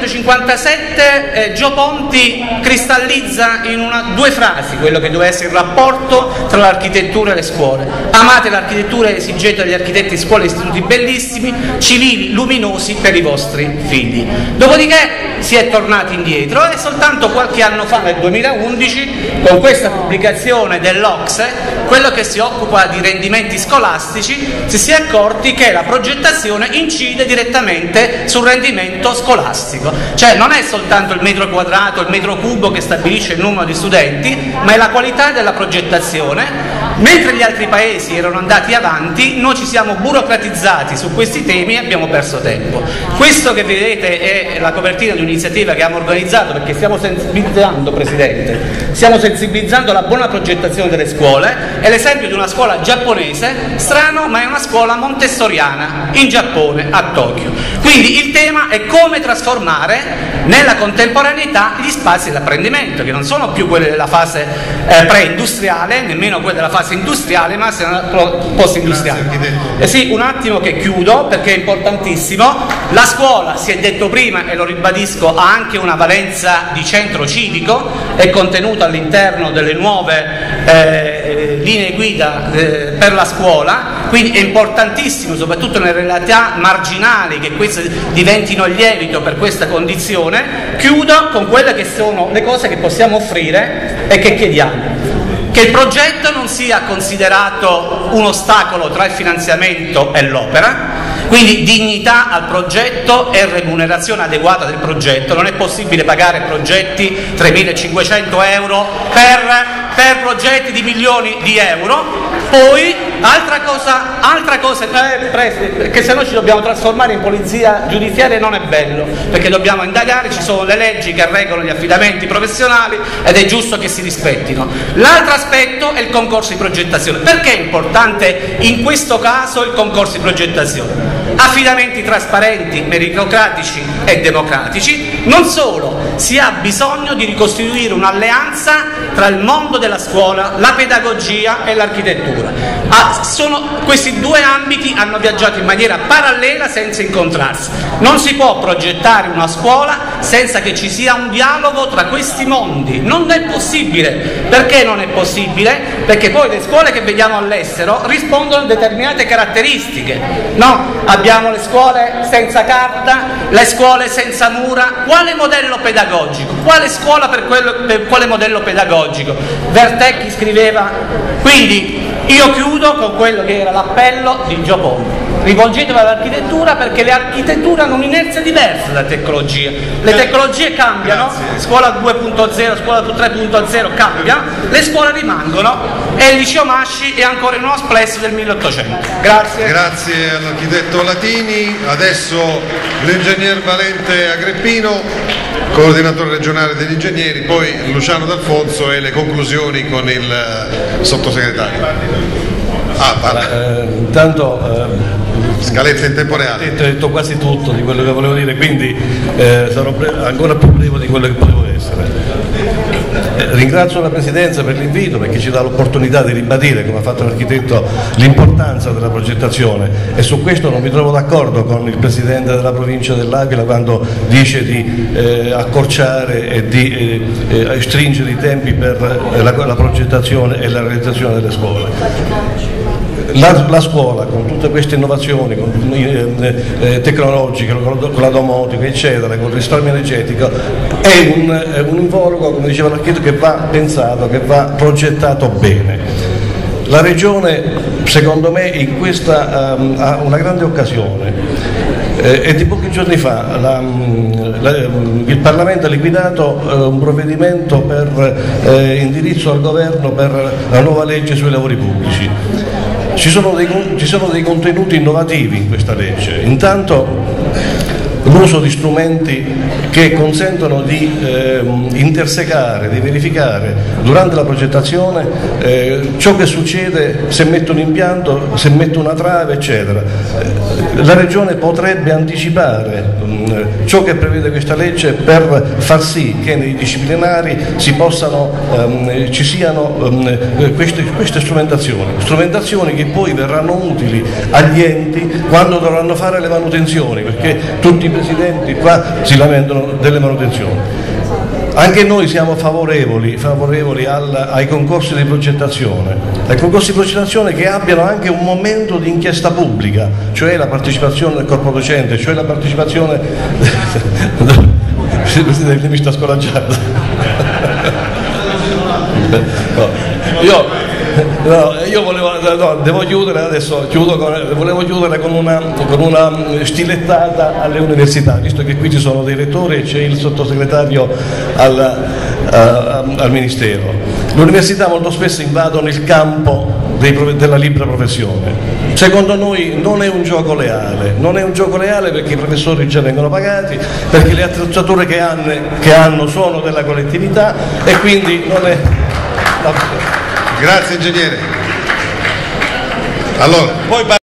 1957 Gio Ponti cristallizza in 2 frasi quello che doveva essere il rapporto tra l'architettura e le scuole: amate l'architettura e esigete dagli architetti scuole e istituti bellissimi, civili, luminosi per i vostri figli. Dopodiché si è tornati indietro, e soltanto qualche anno fa, nel 2011, con questa pubblicazione dell'OCSE, quello che si occupa di rendimenti scolastici, si è accorti che la progettazione incide direttamente sul rendimento scolastico, cioè non è soltanto il metro quadrato, il metro cubo che stabilisce il numero di studenti, ma è la qualità della progettazione. Mentre gli altri paesi erano andati avanti, noi ci siamo burocratizzati su questi temi e abbiamo perso tempo. Questo che vedete è la copertina di un'iniziativa che abbiamo organizzato, perché stiamo sensibilizzando, Presidente, stiamo sensibilizzando la buona progettazione delle scuole, è l'esempio di una scuola giapponese, strano, ma è una scuola montessoriana in Giappone, a Tokyo. Quindi il tema è come trasformare nella contemporaneità gli spazi dell'apprendimento, che non sono più quelli della fase pre-industriale, nemmeno quelli della fase industriale, ma post-industriale. Sì, un attimo che chiudo, perché è importantissimo. La scuola, si è detto prima e lo ribadisco, ha anche una valenza di centro civico, è contenuta all'interno delle nuove linee guida per la scuola, quindi è importantissimo, soprattutto nelle realtà marginali, che queste diventino il lievito per questa condizione. Chiudo con quelle che sono le cose che possiamo offrire e che chiediamo. Che il progetto non sia considerato un ostacolo tra il finanziamento e l'opera, quindi dignità al progetto e remunerazione adeguata del progetto. Non è possibile pagare progetti 3.500 euro per progetti di milioni di euro. Poi altra cosa che se no ci dobbiamo trasformare in polizia giudiziaria, non è bello, perché dobbiamo indagare, ci sono le leggi che regolano gli affidamenti professionali ed è giusto che si rispettino. L'altro aspetto è il concorso di progettazione. Perché è importante in questo caso il concorso di progettazione? Affidamenti trasparenti, meritocratici e democratici. Non solo, si ha bisogno di ricostituire un'alleanza tra il mondo della scuola, la pedagogia e l'architettura. Questi due ambiti hanno viaggiato in maniera parallela senza incontrarsi. Non si può progettare una scuola senza che ci sia un dialogo tra questi mondi. Non è possibile. Perché non è possibile? Perché poi le scuole che vediamo all'estero rispondono a determinate caratteristiche. No? Abbiamo le scuole senza carta, le scuole senza mura. Quale modello pedagogico? Quale scuola per quale modello pedagogico? Vertecchi scriveva. Quindi io chiudo con quello che era l'appello di Gio Pombo. Rivolgetevi all'architettura, perché le architetture hanno un'inerzia diversa dalla tecnologia. Le tecnologie cambiano, scuola 2.0, scuola 3.0 cambiano, le scuole rimangono e il liceo Masci è ancora in uno splesso del 1800. Grazie. Grazie all'architetto Latini. Adesso l'ingegner Valente Agrippino, coordinatore regionale degli ingegneri, poi Luciano D'Alfonso e le conclusioni con il sottosegretario. Intanto scaletta in tempo reale. Ho detto quasi tutto di quello che volevo dire, quindi sarò ancora più breve di quello che potevo essere. Ringrazio la Presidenza per l'invito, perché ci dà l'opportunità di ribadire, come ha fatto l'architetto, l'importanza della progettazione, e su questo non mi trovo d'accordo con il Presidente della Provincia dell'Aquila quando dice di accorciare e di stringere i tempi per la progettazione e la realizzazione delle scuole. La scuola, con tutte queste innovazioni tecnologiche, con la domotica, eccetera, con il risparmio energetico, è un involucro, come diceva l'architetto, che va pensato, che va progettato bene. La Regione, secondo me, in questa ha una grande occasione. E di pochi giorni fa il Parlamento ha liquidato un provvedimento per indirizzo al Governo per la nuova legge sui lavori pubblici. Ci sono dei contenuti innovativi in questa legge. Intanto l'uso di strumenti che consentono di intersecare, di verificare durante la progettazione ciò che succede se metto un impianto, se metto una trave, eccetera. La Regione potrebbe anticipare ciò che prevede questa legge per far sì che nei disciplinari ci siano queste strumentazioni che poi verranno utili agli enti quando dovranno fare le manutenzioni, perché tutti i presidenti qua si lamentano delle manutenzioni. Anche noi siamo favorevoli ai concorsi di progettazione, che abbiano anche un momento di inchiesta pubblica, cioè la partecipazione del corpo docente, cioè la partecipazione il Presidente mi sta scoraggiando. Devo chiudere adesso, volevo chiudere con una stilettata alle università, visto che qui ci sono dei rettori e c'è il sottosegretario al Ministero. Le università molto spesso invadono il campo della libera professione. Secondo noi non è un gioco leale, perché i professori già vengono pagati, perché le attrezzature che hanno sono della collettività e quindi non è... Grazie ingegnere. Allora.